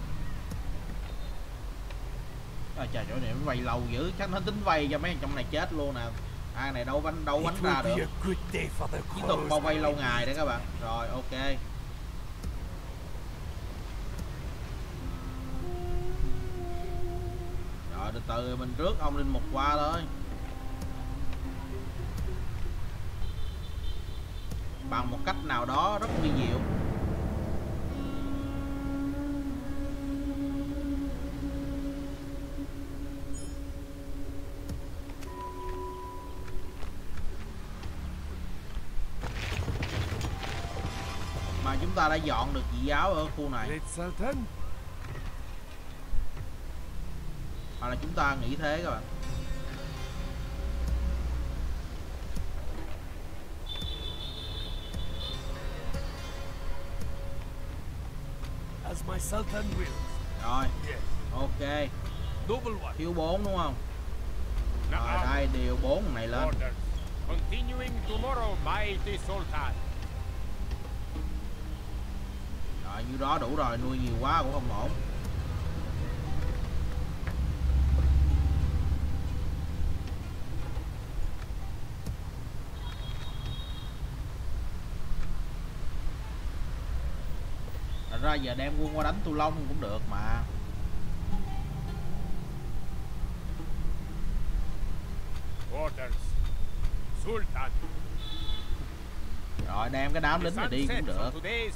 Trời, chỗ này nó vây lâu dữ, chắc nó tính vây cho mấy thằng trong này chết luôn nè. Ai này đâu bánh ra được. Chiến thuật bao vây lâu ngày đấy các bạn. Rồi ok. Rồi từ từ mình rước ông Linh Mục qua thôi. Bằng một cách nào đó rất vi diệu. Mà chúng ta đã dọn được dị giáo ở khu này. Great Sultan, Hoặc là chúng ta nghĩ thế các bạn. As my Sultan wills. Rồi Yes. ok. Noble one. Thiếu 4 đúng không? Rồi Naam. đây điều 4 này lên. Orders. Continuing tomorrow, mighty Sultan. Rồi nhiêu đó đủ rồi, nuôi nhiều quá cũng không ổn. Thật ra giờ đem quân qua đánh Tu Long cũng được mà. Orders. Sultan. Rồi đem cái đám lính này đi cũng được.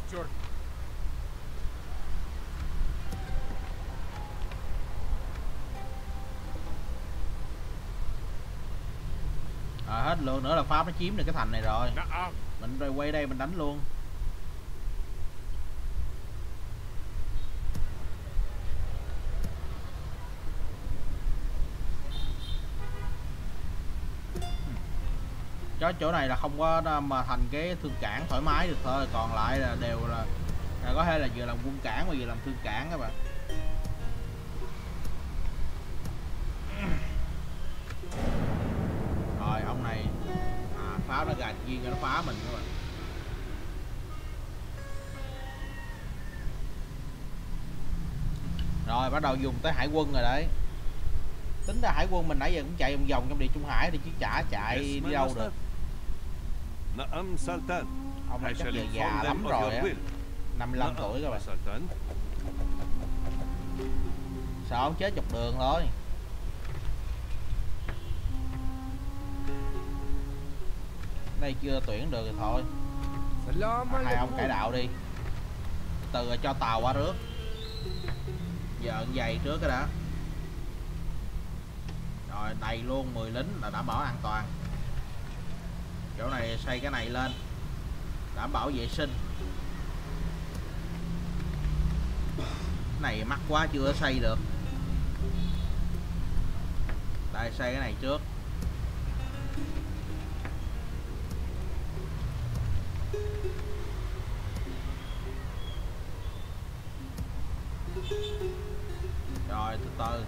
Hết lượng nữa là Pháp nó chiếm được cái thành này rồi. Mình rồi quay đây mình đánh luôn. Chỗ này là không có mà thành cái thương cảng thoải mái được thôi, còn lại là đều là có thể là vừa làm quân cảng và vừa làm thương cảng các bạn. Rồi ông này pháo nó gạt viên cho nó phá mình các bạn. Rồi bắt đầu dùng tới hải quân rồi đấy. Tính ra hải quân mình nãy giờ cũng chạy vòng vòng trong Địa Trung Hải thì chứ chả chạy đi đâu được. Na'am Sultan. Ông này chắc giờ già lắm rồi á, 55 tuổi các bạn. Sợ ông chết dọc đường thôi. Đây chưa tuyển được thì thôi. Hai ông cải đạo đi. Từ rồi cho tàu qua rước. Giờ giày trước cái đã. Rồi đầy luôn 10 lính là đảm bảo an toàn. Chỗ này xây cái này lên đảm bảo vệ sinh. Cái này mắc quá chưa xây được. Đây xây cái này trước. Rồi từ từ.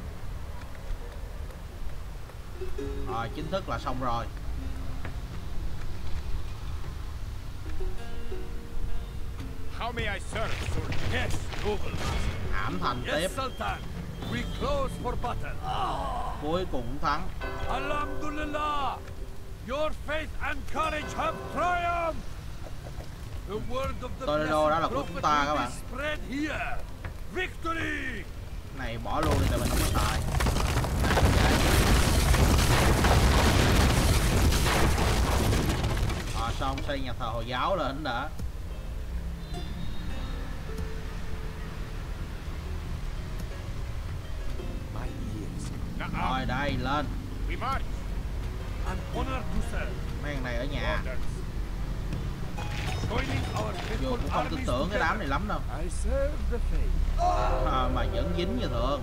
Rồi chính thức là xong rồi. How may I serve, Sultan? Yes, noble master. Hãm thành tiếp. Yes, Sultan. We close for battle. Cuối cùng cũng thắng. Alhamdulillah. Your faith and courage have triumphed. The word of the Toledo đó là của chúng ta các bạn. Spread here. Victory. Cái này bỏ luôn đi tại mình không có xài. Xong xây nhà thờ Hồi giáo lên đã. Rồi đây lên. An honor to serve. Mấy thằng này ở nhà. Dù cũng không tin tưởng cái đám này lắm đâu. Mà vẫn dính như thường.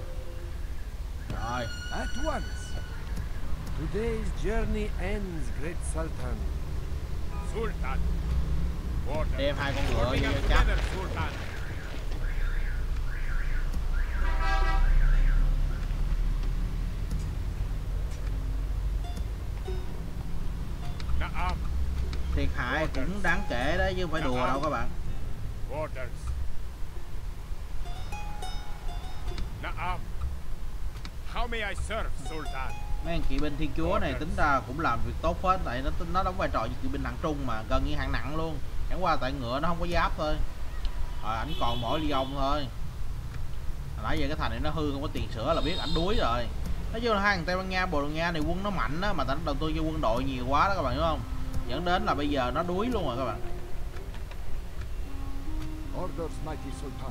Rồi. At once. Today's journey ends, great Sultan. Sultan. Đem hai con ngựa vô chắc. Thiệt hại cũng đáng kể đấy chứ không phải đùa đâu các bạn. How may I serve, Sultan? Mấy anh kỵ binh Thiên Chúa này tính ra cũng làm việc tốt phết, tại nó đóng vai trò như kỵ binh hạng trung mà gần như hạng nặng luôn. Chẳng qua tại ngựa nó không có giáp thôi. Rồi ảnh còn mỗi Lyon thôi. Nãy giờ cái thành này nó hư không có tiền sửa là biết ảnh đuối rồi. Nói chung là hai thằng Tây Ban Nha, Bồ Đào Nha này quân nó mạnh á, mà ta đầu tư cho quân đội nhiều quá đó các bạn hiểu không? Dẫn đến là bây giờ nó đuối luôn rồi các bạn. Orders, mighty Sultan.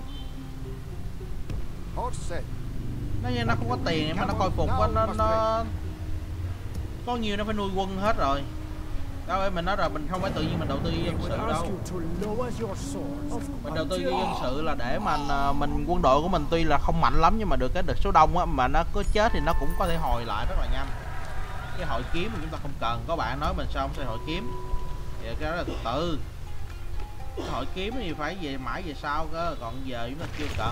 Horse. Nó như nó không có tiền mà nó coi phục á, nó có nhiều nó phải nuôi quân hết rồi. Đâu ơi, mình nói rồi mình không phải tự nhiên mình đầu tư dân sự đâu. Mình đầu tư dân sự là để mà mình quân đội của mình tuy là không mạnh lắm nhưng mà được cái đợt số đông á, mà nó có chết thì nó cũng có thể hồi lại rất là nhanh. Cái hội kiếm mà chúng ta không cần, có bạn nói mình sao không xây hội kiếm. Vậy cái đó là từ từ. Cái hội kiếm thì phải về mãi về sau cơ, còn giờ chúng ta chưa cần.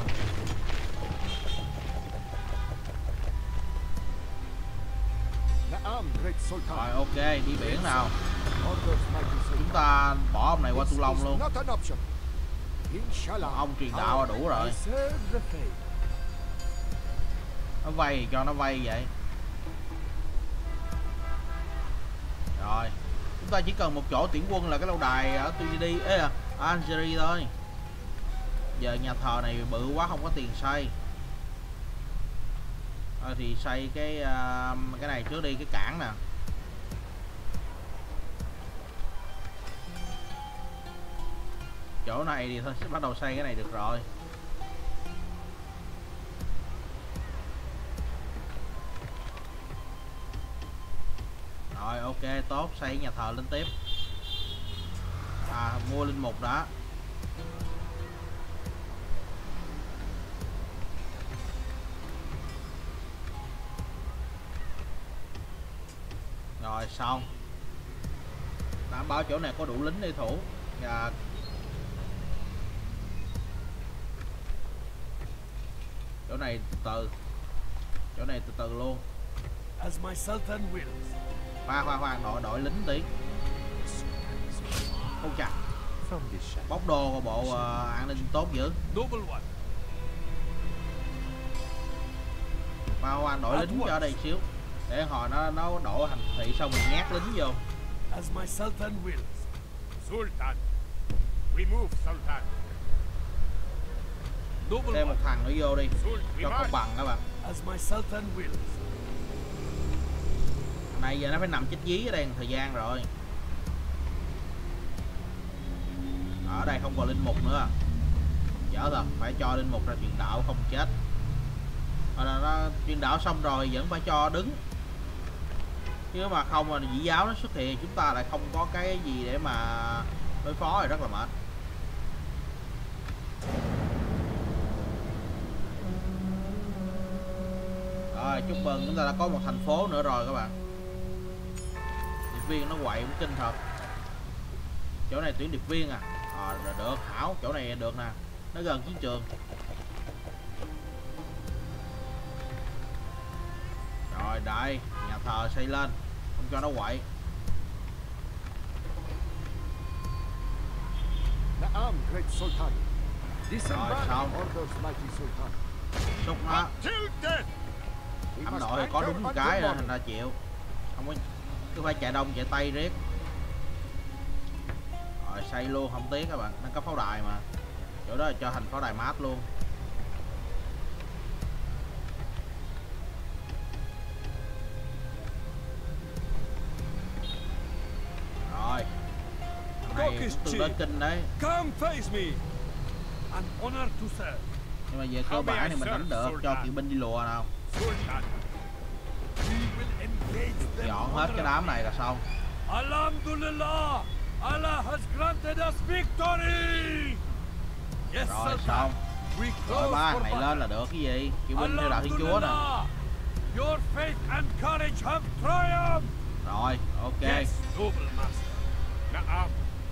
Naam, great Sultan. Rồi ok, đi biển nào. Orders, mighty Chúng Sultan. ta bỏ ông này qua Tu Long This is luôn. not an option. Inshallah. Ông truyền đạo là đủ rồi. I serve the faith. Nó vay thì cho nó vay vậy. Rồi chúng ta chỉ cần một chỗ tuyển quân là cái lâu đài ở Tunisia ở Algeria thôi. Giờ nhà thờ này bự quá không có tiền xây. Thôi thì xây cái này trước đi, cái cảng nè. Chỗ này thì thôi sẽ bắt đầu xây cái này được rồi. Rồi ok, tốt, xây nhà thờ lên tiếp. Mua linh mục đó. Rồi xong. Đảm bảo chỗ này có đủ lính để thủ. Và chỗ này từ từ. Chỗ này từ từ luôn. As my Sultan wills. Khoan, đội lính tí. Không chặt. From this shadow. Bóc đồ của bộ an ninh tốt dữ. Noble one. Khoan, đội lính cho đây xíu. Để hồi nó đổ thành thị xong mình nhát lính vô. As my Sultan wills. Sultan. We move, Sultan. Noble Thêm một one. thằng nữa vô đi. Sul, we Cho công march. bằng các bạn. As my Sultan wills. Này giờ nó phải nằm chết dí ở đây một thời gian rồi. Ở đây không còn linh mục nữa. Chở thật, phải cho linh mục ra truyền đạo không chết. Nó truyền đạo xong rồi vẫn phải cho đứng. Chứ mà không mà dị giáo nó xuất hiện chúng ta lại không có cái gì để mà đối phó thì rất là mệt. Rồi chúc mừng chúng ta đã có một thành phố nữa rồi các bạn. Điệp viên nó quậy cũng kinh thật. Chỗ này tuyển điệp viên à? Được, hảo, chỗ này được nè. Nó gần chiến trường. Rồi đây, nhà thờ xây lên. Không cho nó quậy. Naam, great Sultan. Rồi Disembark. xong. Orders, mighty Sultan. Xúc nó. Till death. We Hạm must đội có anchor đúng một until cái morning. thành ra chịu. Không có cứ phải chạy đông chạy tây riết. Rồi xây luôn không tiếc các bạn, nó có pháo đài mà. Chỗ đó là cho thành pháo đài mát luôn. Rồi. Thằng này Turkish cũng tương đối chief. kinh đấy. Come face me. An honor to serve. Nhưng mà về cơ How may bản I thì mình đánh serve, được, cho Sultan? kỵ binh đi lùa nào. Sultan. We will engage them. Dọn hết cái đám này là xong. Alhamdulillah. Allah has granted us victory. Yes, Rồi Sultan. xong. We Rồi close ba for thằng này battle. lên là được cái gì? Kỵ binh theo đạo Thiên Chúa nè. Alhamdulillah. Your faith and courage have triumphed. Rồi, ok. Yes, noble master. Naam.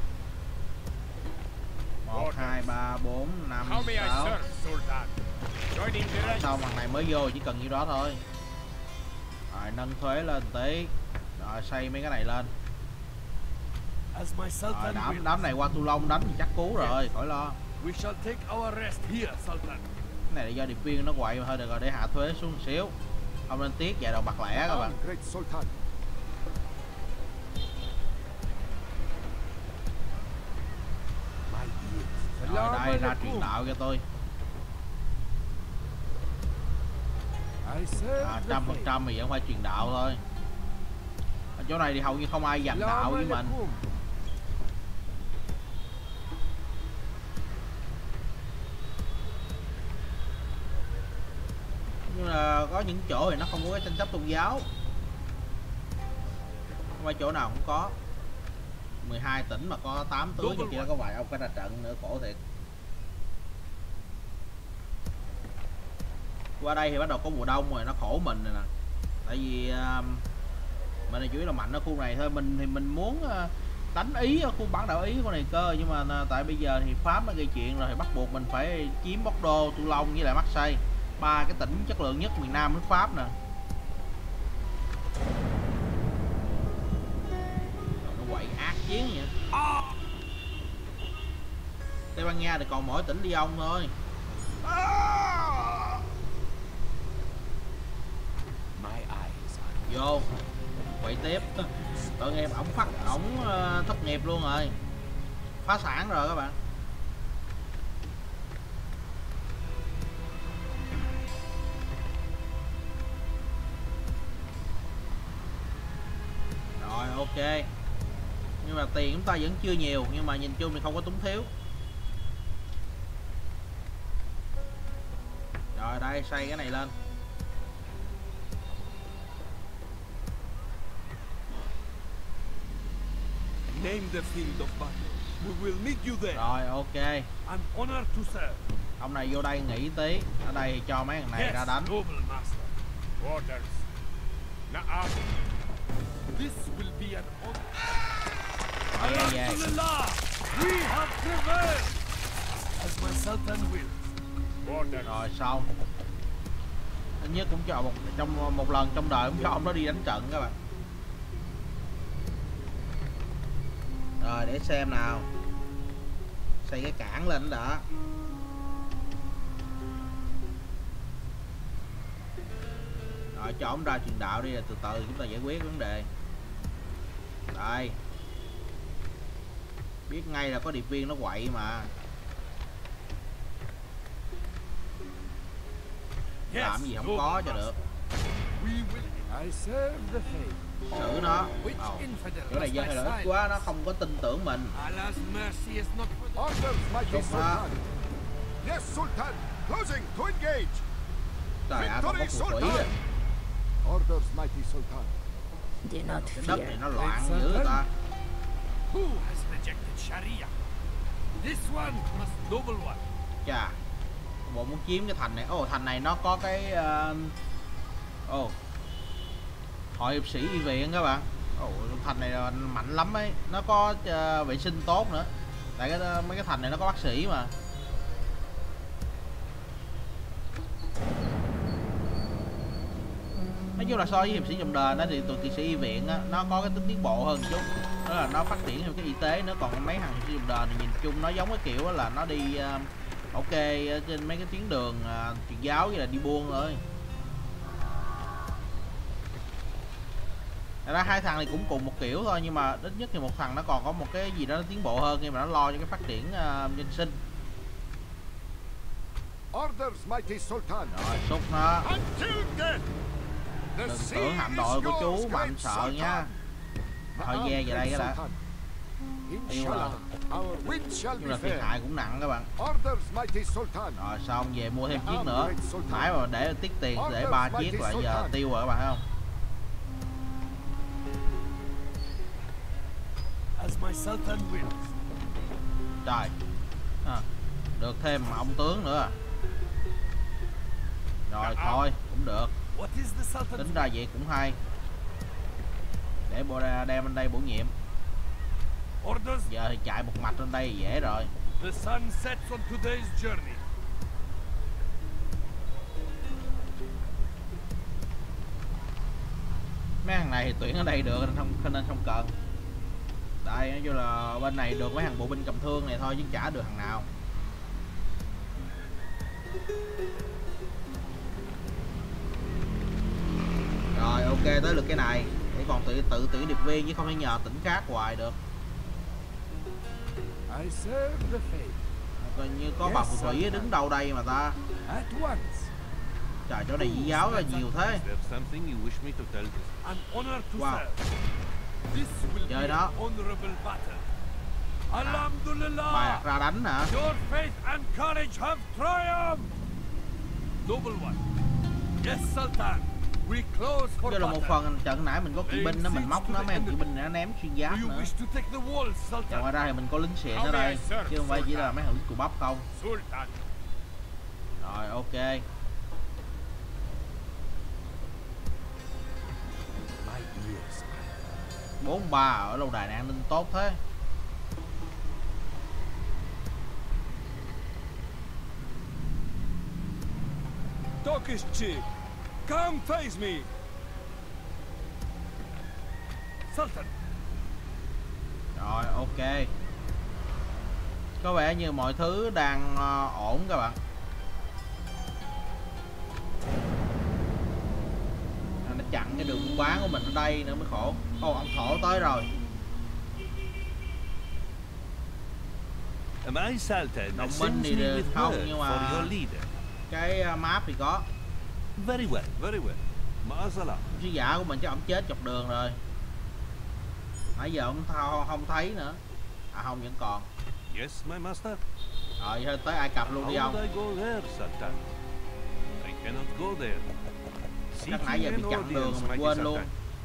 1, 2, 3, 4, 5, How may I 6. serve, Sultan? Joining the ranks. Xong thằng này mới vô chỉ cần nhiêu đó thôi. Rồi nâng thuế lên tí. Rồi xây mấy cái này lên. As my Rồi Sultan wills. đám này qua Tu Long đánh thì chắc cứu rồi, khỏi lo. We shall take our rest here, Sultan. Cái này là do điệp viên nó quậy mà thôi, được rồi, để hạ thuế xuống một xíu. Không nên tiếc vài đồng bạc lẻ các bạn. Naam, great Sultan. My ears. Rồi đây, ra Salam truyền alaikum. đạo cho tôi. I serve the faith. 100% thì vẫn phải truyền đạo thôi. Ở chỗ này thì hầu như không ai giành đạo với mình. alaikum. Nhưng mà có những chỗ thì nó không có cái tranh chấp tôn giáo. Không phải chỗ nào cũng có. 12 tỉnh mà có 8 tướng, trong khi đó có vài ông cái ra trận nữa, khổ thiệt. Qua đây thì bắt đầu có mùa đông rồi, nó khổ mình rồi nè. Tại vì mình là chủ yếu là mạnh ở khu này thôi. Mình thì mình muốn đánh Ý ở khu bán đảo Ý của này cơ. Nhưng mà tại bây giờ thì Pháp nó gây chuyện rồi thì bắt buộc mình phải chiếm Bordeaux, Toulon với lại Marseille, ba cái tỉnh chất lượng nhất miền Nam nước Pháp nè. chiến vậy. Tây Ban Nha thì còn mỗi tỉnh Lyon thôi. Vô quậy tiếp. Tội nghiệp ổng thất nghiệp luôn rồi, phá sản rồi các bạn. Rồi ok, nhưng mà tiền chúng ta vẫn chưa nhiều, nhưng mà nhìn chung thì không có túng thiếu. Rồi đây xây cái này lên. Name the field of battle. We will meet you there. Rồi ok, An honor to serve. ông này vô đây nghỉ tí, ở đây thì cho mấy thằng này ra đánh. Noble master. Orders. Na'am. This will be an honor. Yeah, yeah. Alhamdulillah, we have prevailed. As my Sultan wills. Orders. Rồi xong. Ít nhất cũng cho một lần trong đời cũng cho ông nó đi đánh trận các bạn. Rồi để xem nào. Xây cái cảng lên đã. Rồi cho ông ra truyền đạo đi, rồi từ từ chúng ta giải quyết vấn đề. Đây. Biết ngay là có điệp viên nó quậy mà. Làm gì không có cho được. I serve the faith. Xử nó. Chỗ này dân hay là ít quá, nó không có tin tưởng mình. Orders, mighty Chúc nó. Sultan. Yes, Sultan. Closing to engage. Trời ơi, còn có phù thủy à. Orders, mighty Sultan. Do not Cái đất này fear. nó loạn dữ ta. Who has rejected Sharia? This one must noble one. Chà, bộ muốn chiếm cái thành này. Ồ, thành này nó có cái hội hiệp sĩ y viện các bạn. Ồ, thành này mạnh lắm ấy, nó có vệ sinh tốt nữa. Tại mấy cái thành này nó có bác sĩ mà. Nói chung là so với hiệp sĩ dòng đời nó thì tụi kỵ sĩ y viện á, nó có cái tính tiến bộ hơn chút. Đó là nó phát triển thêm cái y tế nữa, còn mấy thằng hiệp sĩ dòng đời thì nhìn chung nó giống cái kiểu là nó đi ok trên mấy cái tuyến đường truyền giáo như là đi buôn thôi. Thật ra hai thằng này cũng cùng một kiểu thôi, nhưng mà ít nhất thì một thằng nó còn có một cái gì đó nó tiến bộ hơn khi mà nó lo cho cái phát triển dân sinh. Orders, mighty Sultan. Rồi xúc nó. Until death. The Đừng sea tưởng hạm is đội của chú yours, mà anh great sợ nha. Sultan. Thôi ve về đây cái đã. Sultan. Yêu là. Inshallah, our wind shall Nhưng be mà thiệt fair. hại cũng nặng các bạn. Orders, mighty Sultan. Rồi xong về mua thêm chiếc nữa. Nãy mà để tiết tiền để 3 chiếc lại giờ tiêu rồi các bạn thấy không? As my Sultan wills. Trời. Được thêm ông tướng nữa. Rồi thôi cũng được. What is the Sultan? Tính ra vậy cũng hay. Để đem lên đây bổ nhiệm. Orders. Giờ thì chạy một mạch lên đây dễ rồi. The sun sets on today's journey. Mấy thằng này thì tuyển ở đây được nên không cần. Đây nói chung là bên này được mấy thằng bộ binh cầm thương này thôi chứ chả được thằng nào. Rồi ok, tới lượt cái này. Để còn tự tuyển điệp viên chứ không thể nhờ tỉnh khác hoài được. I serve the faith. Coi như có bà phù thủy đứng đâu đây mà ta. At once. Trời, chỗ này dị giáo là nhiều thế. Is there something you wish me to tell this? An honor to Wow. serve. This will Chơi be đó. an honorable battle. Bài Alhamdulillah. đặt ra đánh hả? Your faith and courage have triumphed. Noble one. Yes, Sultan. We close for Cho là một battle. phần trận nãy mình có kỵ binh đó, mình móc nó mấy thằng kỵ binh này nó ném xuyên giáp Do you nữa. wish to take the walls, Và Sultan? ngoài ra thì mình có lính xịn ở đây, chứ không phải chỉ là mấy thằng lính cù bắp không. Sultan. Rồi ok. My ears. 43 ở lâu đài này an ninh tốt thế. Tokishchi, come face me. Sultan. Rồi ok. Có vẻ như mọi thứ đang ổn các bạn. Nó chặn cái đường buôn bán của mình ở đây nữa mới khổ. Ông thổ tới rồi. My Sultan Đồng sends minh me thì with không, word nhưng for mà your leader. cái map thì có. Very well, very well. Marzala. Sứ giả của mình chắc ông chết dọc đường rồi. Nãy giờ ông không thấy nữa. À không, vẫn còn. Yes, my master. Rồi tới Ai Cập luôn đi How ông. would I go there, Sultan? I cannot go there. Chắc nãy giờ bị chặn đường mình quên luôn.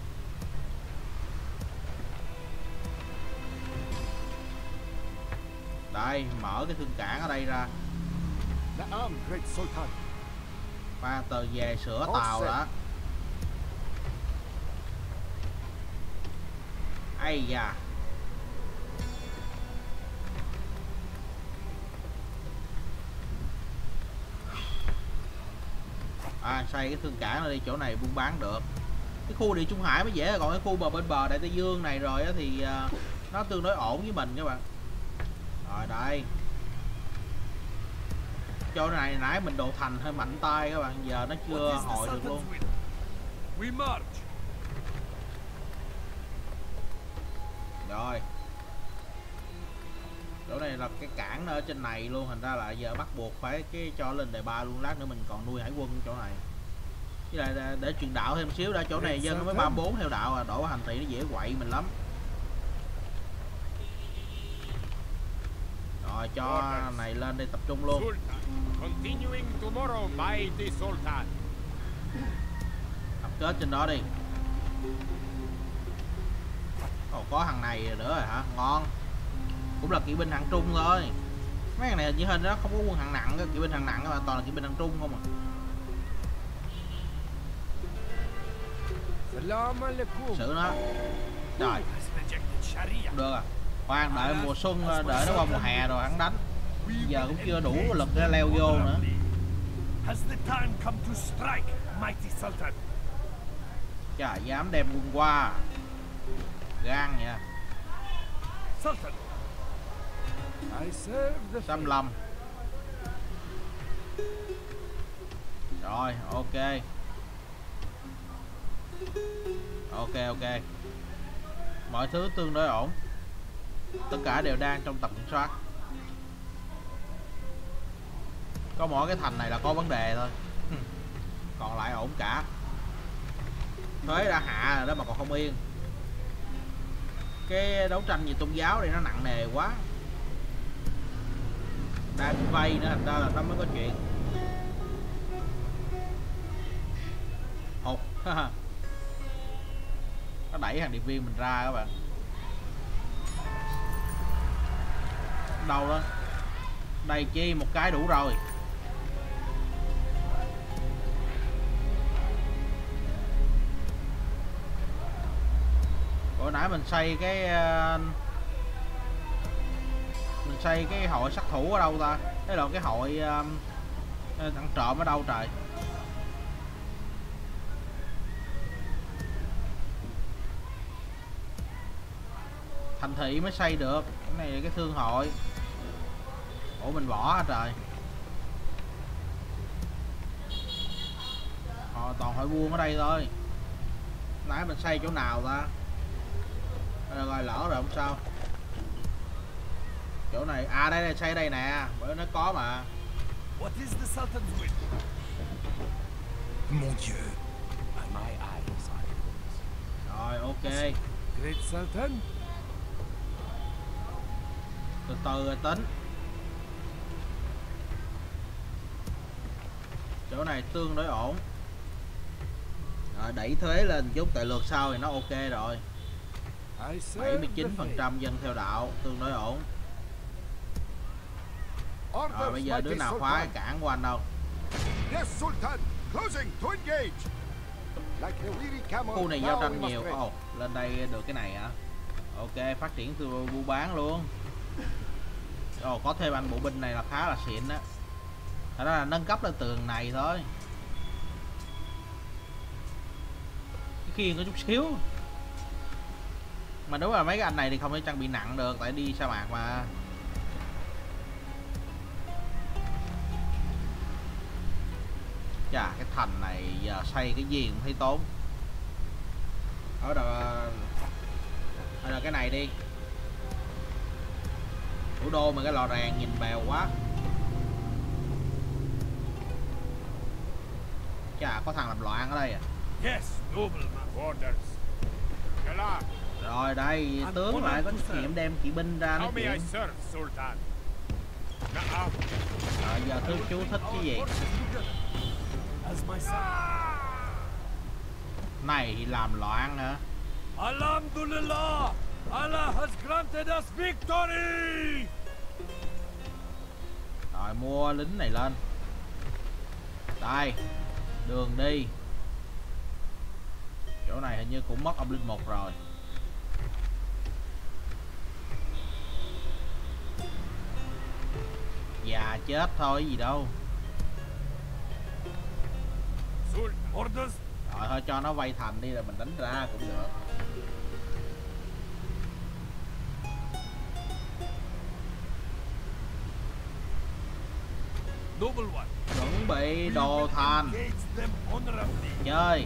Đây, mở cái thương cảng ở đây ra. Na'am, great Sultan. Ba tờ về sửa tàu đã. Ây da. Xây cái thương cảng này đi, chỗ này buôn bán được. Cái khu Địa Trung Hải mới dễ, còn cái khu bên bờ Đại Tây Dương này rồi á thì nó tương đối ổn với mình các bạn. Rồi đây. Chỗ này nãy mình độ thành hơi mạnh tay các bạn, giờ nó chưa hồi được luôn. We march. Rồi. Chỗ này là cái cảng ở trên này luôn, thành ra là giờ bắt buộc phải cái cho lên đề 3 luôn, lát nữa mình còn nuôi hải quân chỗ này. Với lại để truyền đạo thêm xíu đã, chỗ này dân mới 34 theo đạo à, đổ hành thị nó dễ quậy mình lắm. Rồi cho này lên đây tập trung luôn. Continuing tomorrow by the Sultan. Tập kết trên đó đi. Còn có thằng này nữa rồi hả? Ngon. Cũng là kỵ binh hạng trung thôi. Mấy thằng này như hình đó không có quân hạng nặng, kỵ binh hạng nặng các bạn, toàn là kỵ binh hạng trung không à. Salam alaikum. Xử nó. Rồi. Được à. Khoan đợi mùa xuân, đợi nó qua mùa hè rồi hắn đánh. Giờ cũng chưa đủ lực để leo vô nữa. Has the time come to strike, mighty Sultan? Chà, dám đem quân qua. Gan nha. Sultan. I serve the Xâm lâm. Rồi, ok. Ok. Mọi thứ tương đối ổn. Tất cả đều đang trong tầm kiểm soát. Có mỗi cái thành này là có vấn đề thôi. Còn lại ổn cả. Thuế đã hạ rồi đó mà còn không yên. Cái đấu tranh về tôn giáo này nó nặng nề quá. Đang bị vây nữa, thành ra là nó mới có chuyện. Hụt. Nó đẩy hàng điệp viên mình ra các bạn. Đâu đó. Đây chi một cái đủ rồi. Hồi nãy mình xây cái hội sát thủ ở đâu ta? Cái là cái hội ăn trộm ở đâu trời? Thành thị mới xây được. Cái này là cái thương hội. Ủa mình bỏ hả trời? Toàn hội buôn ở đây thôi. Nãy mình xây chỗ nào ta? Rồi lỡ rồi không sao. Chỗ này, à đây là xây đây nè, bởi nó có mà. What is the Sultan's will? Mon Dieu. My eyes are yours. Rồi ok. Great Sultan. Từ từ rồi tính. Chỗ này tương đối ổn. Rồi đẩy thuế lên chút, tại lượt sau thì nó ok rồi. 79% dân theo đạo, tương đối ổn. Rồi bây giờ đứa nào khóa cái cảng của anh đâu? Yes, Sultan. Closing to engage. Like the weary camel. Khu này giao now tranh we nhiều. must Ồ, lên đây được cái này hả? Ok, phát triển từ buôn bán luôn. Ồ, có thêm anh bộ binh này là khá là xịn á. Thật ra là nâng cấp lên tường này thôi. Cái khiên có chút xíu. Mà đúng là mấy cái anh này thì không thể trang bị nặng được, tại đi sa mạc mà. Chà, cái thành này giờ xây cái gì cũng thấy tốn. Ở là cái này đi. Thủ đô mà cái lò rèn nhìn bèo quá. Chà, có thằng làm loạn ở đây à. Yes, noble Orders. Galah, Rồi đây, tướng lại có trách nhiệm đem kỵ binh ra nói how may I chuyện. serve, Sultan? Na'am. Rồi giờ thứ chú thích cái gì? as my son. Này thì làm loạn hả? Alhamdulillah! Allah has granted us victory! Rồi mua lính này lên. Đây, đường đi. Chỗ này hình như cũng mất ông linh mục rồi. Già chết thôi gì đâu. Sultan. Orders? Rồi thôi cho nó vây thành đi rồi mình đánh ra cũng được. Noble one. Chuẩn bị đồ thành. Engage them honorably. Chơi.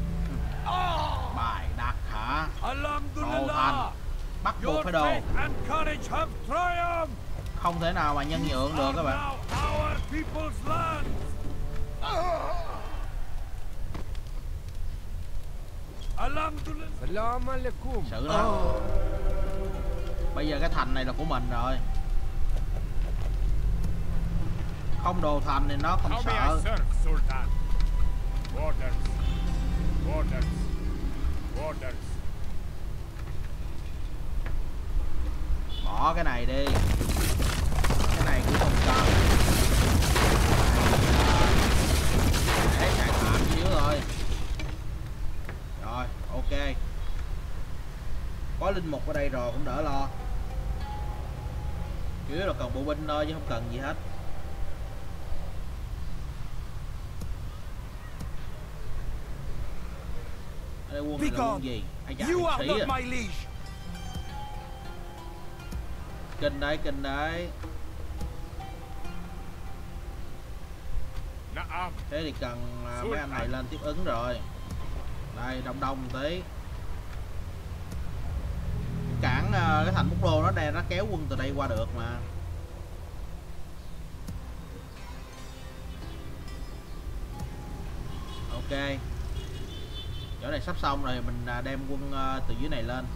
Bài đặt hả? Đồ thành. Alhamdulillah! Bắt buộc Your phải đồ. faith and courage have triumphed! Không thể nào mà nhân nhượng được các bạn. Now our people's land! Alhamdulillah! Salam alaikum. Xử nó. Bây giờ cái thành này là của mình rồi. Không đồ thành thì nó không How may I sợ. serve, Sultan? Orders. Orders. Orders. Bỏ cái này đi. Cái này cũng không cần. Để chạy tạm xíu thôi. Rồi, ok. Có linh mục ở đây rồi cũng đỡ lo. Chủ yếu là cần bộ binh thôi chứ không cần gì hết. Ở đây quân này là quân gì? Ai chà, You are sĩ not à. my liege! Kinh đấy, kinh đấy. Na'am. Thế thì cần mấy anh này lên tiếp ứng rồi. Đây, đông đông một tí. Cản cái thành Bút Lô nó kéo quân từ đây qua được mà. Ok. Chỗ này sắp xong rồi, mình đem quân từ dưới này lên.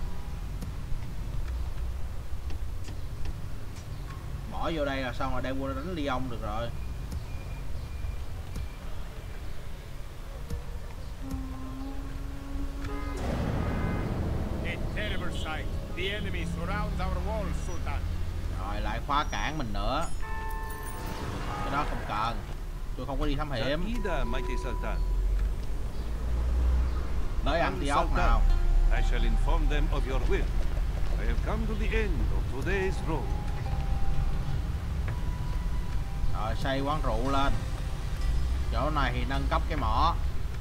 Bỏ vô đây là xong rồi, đem quân đánh Lyon được rồi. A terrible sight. The enemy surrounds our walls, Sultan. Rồi lại khóa cản mình nữa. Cái đó không cần. Tôi không có đi thám hiểm. Ida, mighty Sultan. Tới Antioch nào. I shall inform them of your will. I have come to the end of today's road. Rồi xây quán rượu lên. Chỗ này thì nâng cấp cái mỏ.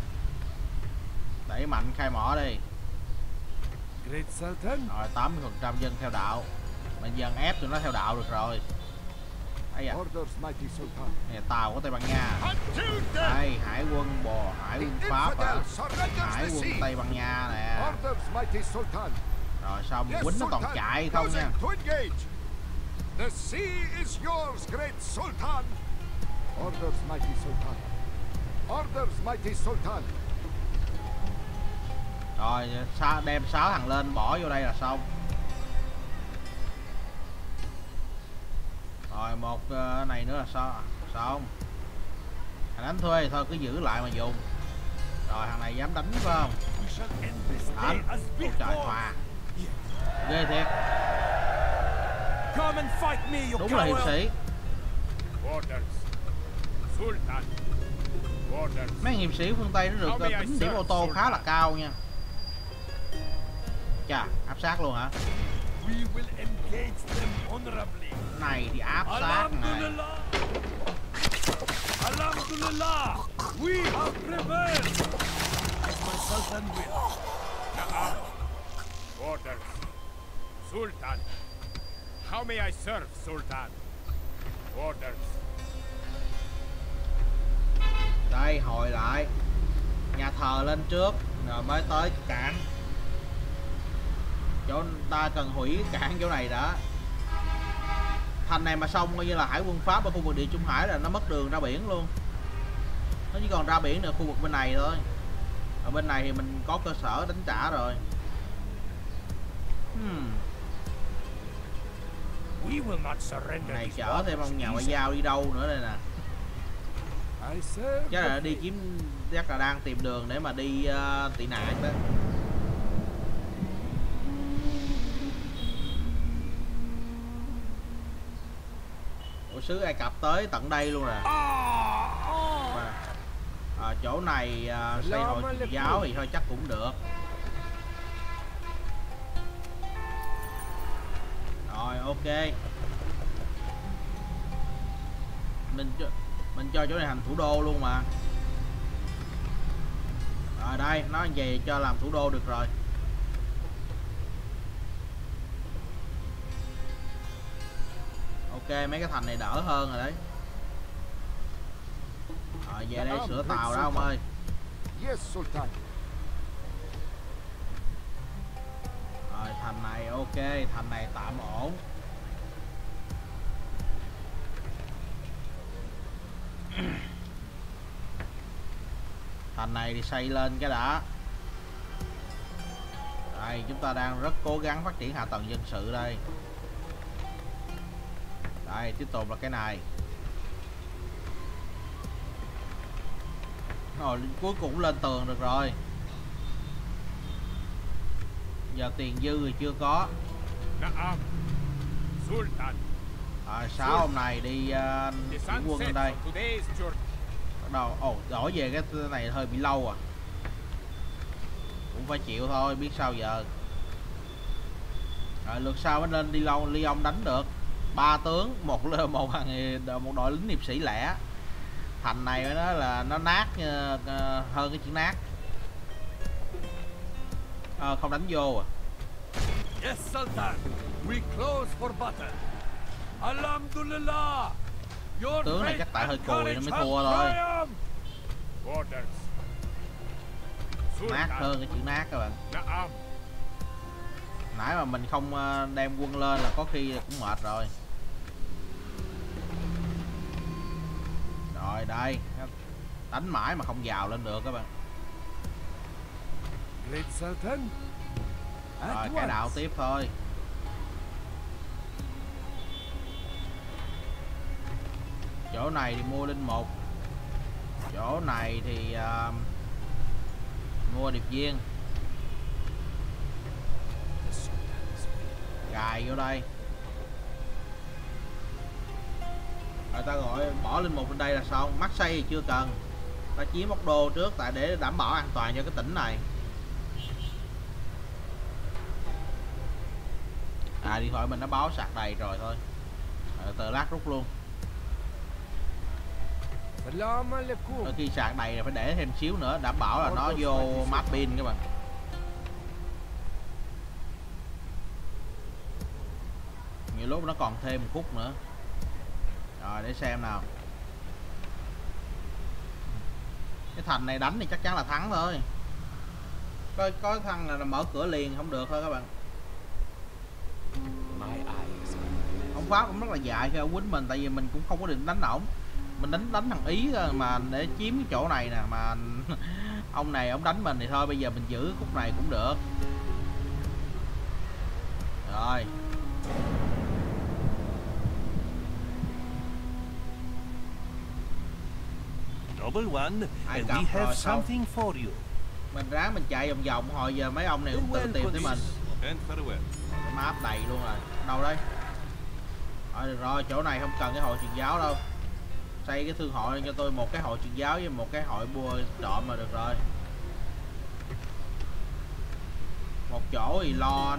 Đẩy mạnh khai mỏ đi. Great Sultan! Rồi 80% dân theo đạo. Mình dần ép tụi nó theo đạo được rồi. Đây à, Orders, mighty Sultan. này tàu của Tây Ban Nha. Until death! Đây, hải quân hải quân Pháp hả? Hải quân Tây Ban Nha nè. Orders, mighty Sultan. Rồi xong Yes, quýnh nó toàn Sultan. chạy không nha. Closing to engage. The sea is yours, great Sultan. Orders, mighty Sultan. Orders, mighty Sultan. Rồi đem 6 thằng lên bỏ vô đây là xong. Rồi một này nữa là xong. Thằng đánh thuê thì thôi cứ giữ lại mà dùng. Rồi thằng này dám đánh phải không? We shall end this day Đánh. as Ôi trời, victors! hòa. Ghê thiệt. Come and fight me, you Đúng là hiệp coward! sĩ. Orders. Sultan. Orders. Mấy hiệp sĩ phương Tây nó được tính điểm ô tô khá là cao nha. Chà, áp sát luôn hả? We will engage them honorably. Này thì áp sát này. Alhamdulillah! Alhamdulillah! We have prevailed! As my Sultan will. Na'am. Orders. Sultan. How may I serve, Sultan? Orders. Đây, hồi lại. Nhà thờ lên trước rồi mới tới cảng. Chỗ ta cần hủy cảng chỗ này đã. Thành này mà xong coi như là hải quân Pháp ở khu vực Địa Trung Hải là nó mất đường ra biển luôn. Nó chỉ còn ra biển được khu vực bên này thôi. Ở bên này thì mình có cơ sở đánh trả rồi. We will not surrender. Này chở thêm ông nhà ngoại giao đi đâu nữa đây nè. Chắc là đi kiếm, chắc là đang tìm đường để mà đi tị nạn đó. Ủa, sứ Ai Cập tới tận đây luôn nè. Chỗ này xây hội truyền giáo thì thôi chắc cũng được. Rồi ok. Mình cho chỗ này thành thủ đô luôn mà. Rồi đây, nó về cho làm thủ đô được rồi. Ok, mấy cái thành này đỡ hơn rồi đấy. Rồi về đây sửa tàu đó ông ơi. Yes, Sultan. Rồi thành này ok, thành này tạm ổn. Thành này thì xây lên cái đã. Đây, chúng ta đang rất cố gắng phát triển hạ tầng dân sự đây. Đây, tiếp tục là cái này. Rồi, cuối cùng lên tường được rồi. Giờ tiền dư thì chưa có. Na'am. Sultan. Sáu ông này đi The quân lên đây. on today's journey. Bắt đầu, đổi về cái này hơi bị lâu à. Cũng phải chịu thôi, biết sao giờ. Rồi lượt sau mới lên đi Lyon đánh được. 3 tướng, một đội lính hiệp sĩ lẻ. Thành này nó là nó nát hơn cái chữ nát. Không đánh vô à. Yes, Sultan. We close for battle. Alhamdulillah. Your Tướng này chắc tại hơi cùi nó mới thua thôi. Orders. Nát hơn cái chữ nát các bạn. Na'am. Nãy mà mình không đem quân lên là có khi cũng mệt rồi. Rồi đây, đánh mãi mà không vào lên được các bạn. Great Sultan. Rồi cái đạo tiếp thôi. Chỗ này thì mua linh mục. Chỗ này thì mua điệp viên. Gài vô đây. Rồi ta gọi bỏ linh mục bên đây là xong. Marseille thì chưa cần. Ta chiếm Ốc Đô trước tại để đảm bảo an toàn cho cái tỉnh này. Điện thoại mình nó báo sạc đầy rồi thôi. Từ lát rút luôn. Đôi khi sạc đầy là phải để thêm xíu nữa đảm bảo là nó vô mát pin các bạn. Nhiều lúc nó còn thêm 1 phút nữa. Rồi để xem nào. Cái thành này đánh thì chắc chắn là thắng thôi. Có thằng là mở cửa liền không được thôi các bạn. Ông Pháp cũng rất là dại khi ông quýnh mình, tại vì mình cũng không có định đánh ổng. Mình đánh thằng Ý mà để chiếm cái chỗ này nè, mà ông này ông đánh mình thì thôi bây giờ mình giữ khúc này cũng được. Rồi. Noble one, and we have something for you. Mình ráng mình chạy vòng vòng hồi giờ mấy ông này cũng tự tìm tới mình. And farewell. Cái map đầy luôn rồi. Đâu đây? Được rồi, chỗ này không cần cái hội truyền giáo đâu. Xây cái thương hội cho tôi một cái hội truyền giáo với một cái hội bua trộm mà được rồi. Một chỗ thì lo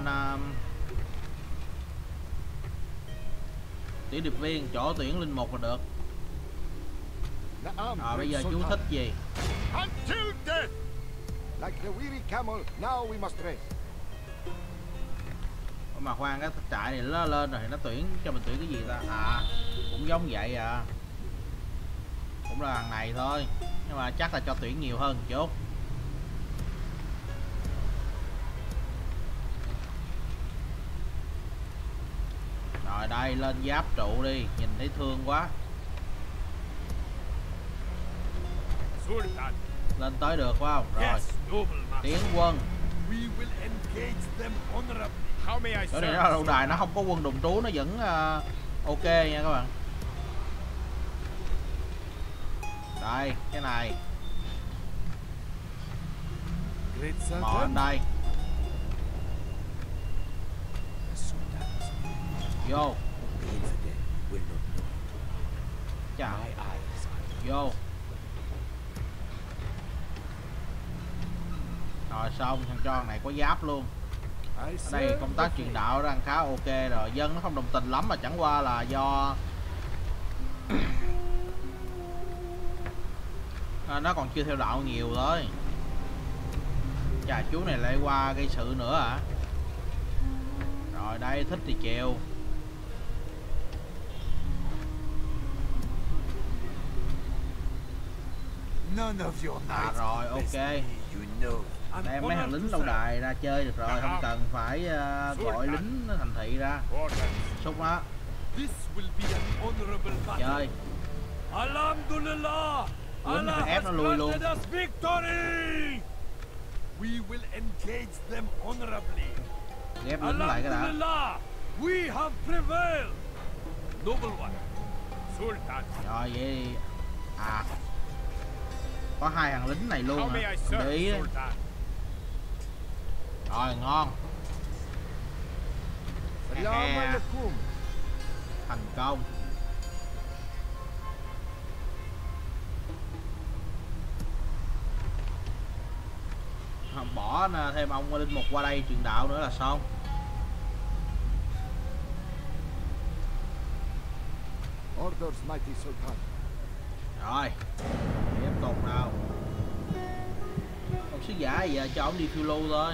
tuyển điệp viên, chỗ tuyển linh mục là được. Bây giờ chú thích gì? Until death! Like the weary camel, now we must rest. Mà khoan, cái trại này nó lên rồi thì nó tuyển cho mình tuyển cái gì ta? À, cũng giống vậy à, cũng là thằng này thôi, nhưng mà chắc là cho tuyển nhiều hơn chút. Rồi đây, lên giáp trụ đi, nhìn thấy thương quá. Sultan. Lên tới được phải không? Rồi, Yes, noble master. tiến quân. We will engage them honorably. How may I Chỗ serve? này nó là lâu đài, nó không có quân đồn trú, nó vẫn ok nha các bạn. Đây, cái này Great mò lên Sultan. đây, The Sultan's vô, the infidel will not know. chà, My eyes are vô. Rồi xong, thằng cho thằng này có giáp luôn. I Ở đây công tác truyền đạo đang khá ok rồi, dân nó không đồng tình lắm mà chẳng qua là do nó còn chưa theo đạo nhiều thôi. Chà, chú này lại qua gây sự nữa hả? Rồi đây, thích thì chèo. None of your À knights rồi, can best ok. me, you know. I'm Đem mấy thằng honored lính to lâu serve. đài ra chơi được rồi, không cần phải gọi lính thành thị ra. Orders. Xúc đó, This will be an honorable battle. chơi. Alhamdulillah! Lính Allah phải ép has nó lui luôn. granted us victory! We will engage them honorably. Ghép lính lại cái đã. Alhamdulillah! We have prevailed! Noble one, Sultan. Rồi vậy à, có hai thằng lính này luôn How may hả? I Không để ý serve, á. Sultan? Rồi ngon, Salam alaikum. thành công. Bỏ thêm ông linh mục qua đây truyền đạo nữa là xong. Orders, mighty Sultan. Rồi, tiếp tục nào. Ông sứ giả giờ cho ông đi phiêu lưu thôi.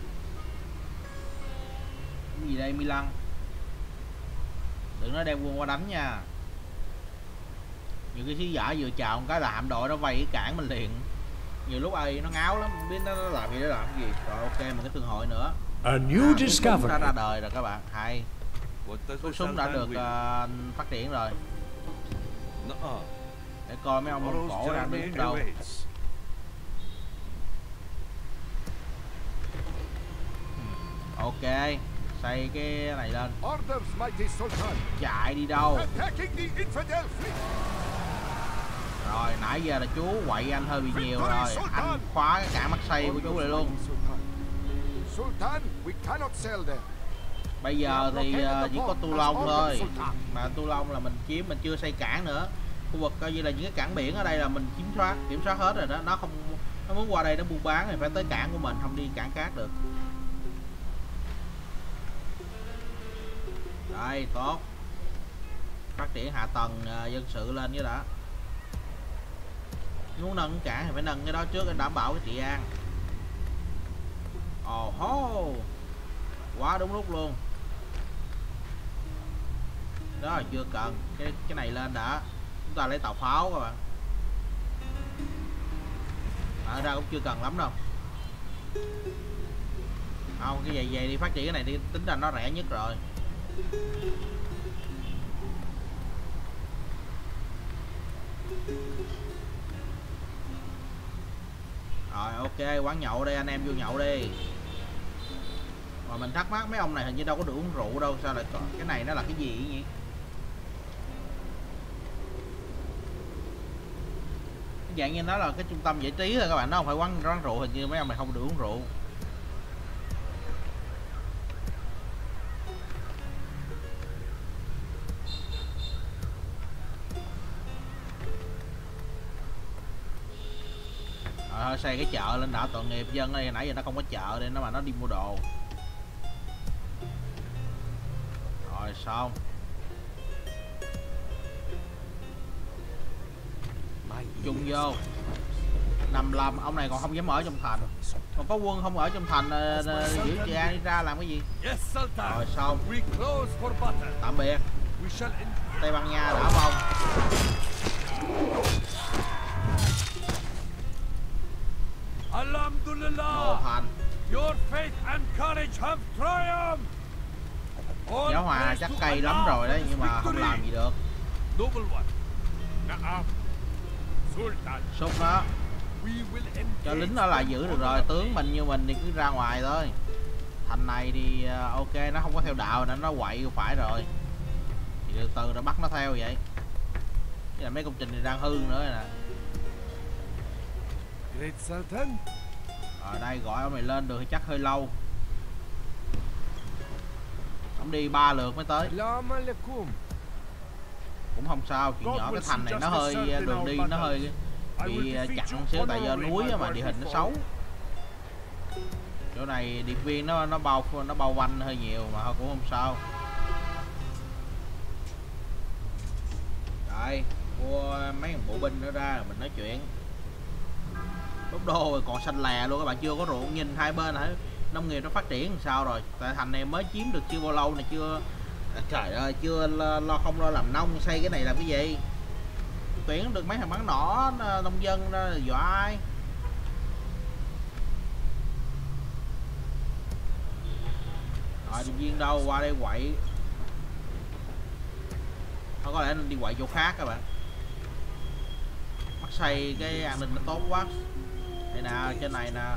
Cái gì đây Milan? Đừng nói đem quân qua đánh nha. Nhiều cái sứ giả vừa chào một cái là hạm đội nó vây cái cản mình liền. Nhiều lúc ai nó ngáo lắm, không biết nó làm gì, nó làm cái gì. Rồi ok, một cái thương hội nữa. A new Súng đã discovery. ra đời rồi các bạn. Hay, What does thuốc the súng đã Sultan được will? phát triển rồi. Nuh-uh. Để coi mấy ông Mông Tomorrow's Cổ đang journey đứng đâu. awaits. Ok, xây cái này lên. Orders, mighty Sultan. Chạy đi đâu? Attacking the infidel fleet. Rồi nãy giờ là chú quậy anh hơi bị nhiều rồi. Anh khóa cái cản mắt xây của chú lại luôn. Sultan. Sultan, we cannot sell there. Bây giờ thì chỉ có Tu Long thôi. Mà Tu Long là mình chiếm, mình chưa xây cảng nữa. Khu vực coi như là những cái cảng biển ở đây là mình kiểm soát hết rồi đó. Nó không, nó muốn qua đây nó buôn bán thì phải tới cảng của mình, không đi cảng khác được. Đây, tốt. Phát triển hạ tầng dân sự lên với đã. Muốn nâng cảng thì phải nâng cái đó trước để đảm bảo cái trị an. Ồ hô, quá đúng lúc luôn. Đó là chưa cần, cái này lên đã. Chúng ta lấy tàu pháo các bạn. Ra cũng chưa cần lắm đâu. Không, cái về đi phát triển cái này đi, tính ra nó rẻ nhất rồi. Rồi ok, quán nhậu đây, anh em vô nhậu đi. Mà mình thắc mắc mấy ông này hình như đâu có được uống rượu đâu, sao lại có cái này, nó là cái gì vậy? Cái dạng như nó là cái trung tâm giải trí thôi các bạn, nó không phải quán rượu, hình như mấy ông này không được uống rượu. Thôi xây cái chợ lên đảo tội nghiệp dân đây, nãy giờ nó không có chợ đây, nó mà nó đi mua đồ. Rồi xong. My Chung ears vô. are 55, ông này còn không dám ở trong thành. Còn có quân không ở trong thành giữ chị An đi ra làm cái gì? Yes, Sultan. Rồi xong. We close for battle. Tạm biệt. We shall end. Tây Ban Nha đã bông. Alhamdulillah. Đồ thành. Your faith and courage have triumphed. All Giáo hòa praise chắc to cay lắm Allah rồi for đấy, this nhưng mà không victory. làm gì được. Noble one. Na'am. Sultan. Xúc nó. We will engage. Cho lính ở lại giữ được rồi, tướng mình như mình thì cứ ra ngoài thôi. Thành này thì ok, nó không có theo đạo nên nó quậy phải rồi. Thì từ từ nó bắt nó theo vậy. Chứ là mấy công trình thì đang hư nữa nè. Great Sultan. Ở đây gọi ông này lên được thì chắc hơi lâu. Ông đi 3 lượt mới tới. Salam alaikum. Cũng không sao, chuyện nhỏ cái thành này nó hơi đường đi nó hơi bị chặn xíu tại do núi mà địa hình nó xấu. Chỗ này điệp viên nó bao quanh hơi nhiều mà thôi cũng không sao. Rồi, mua mấy thằng bộ binh nữa ra rồi mình nói chuyện. Đốt đô rồi còn xanh lè luôn các bạn, chưa có ruộng, nhìn hai bên hả? Nông nghiệp nó phát triển làm sao rồi? Tại thành này mới chiếm được chưa bao lâu này, chưa trời ơi, chưa không lo làm nông, xây cái này làm cái gì? Tuyển được mấy thằng bắn nỏ nông dân đó dọa ai? Rồi điệp viên đâu, qua đây quậy. Thôi có lẽ nên đi quậy chỗ khác các bạn. Mắc xây cái an ninh nó tốt quá. Đây nè, trên này nè,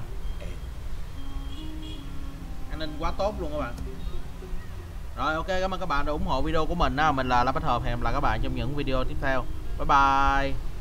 an ninh quá tốt luôn các bạn. Rồi ok, cảm ơn các bạn đã ủng hộ video của mình. Mình là Lá Bách Hợp, hẹn gặp lại các bạn trong những video tiếp theo. Bye bye.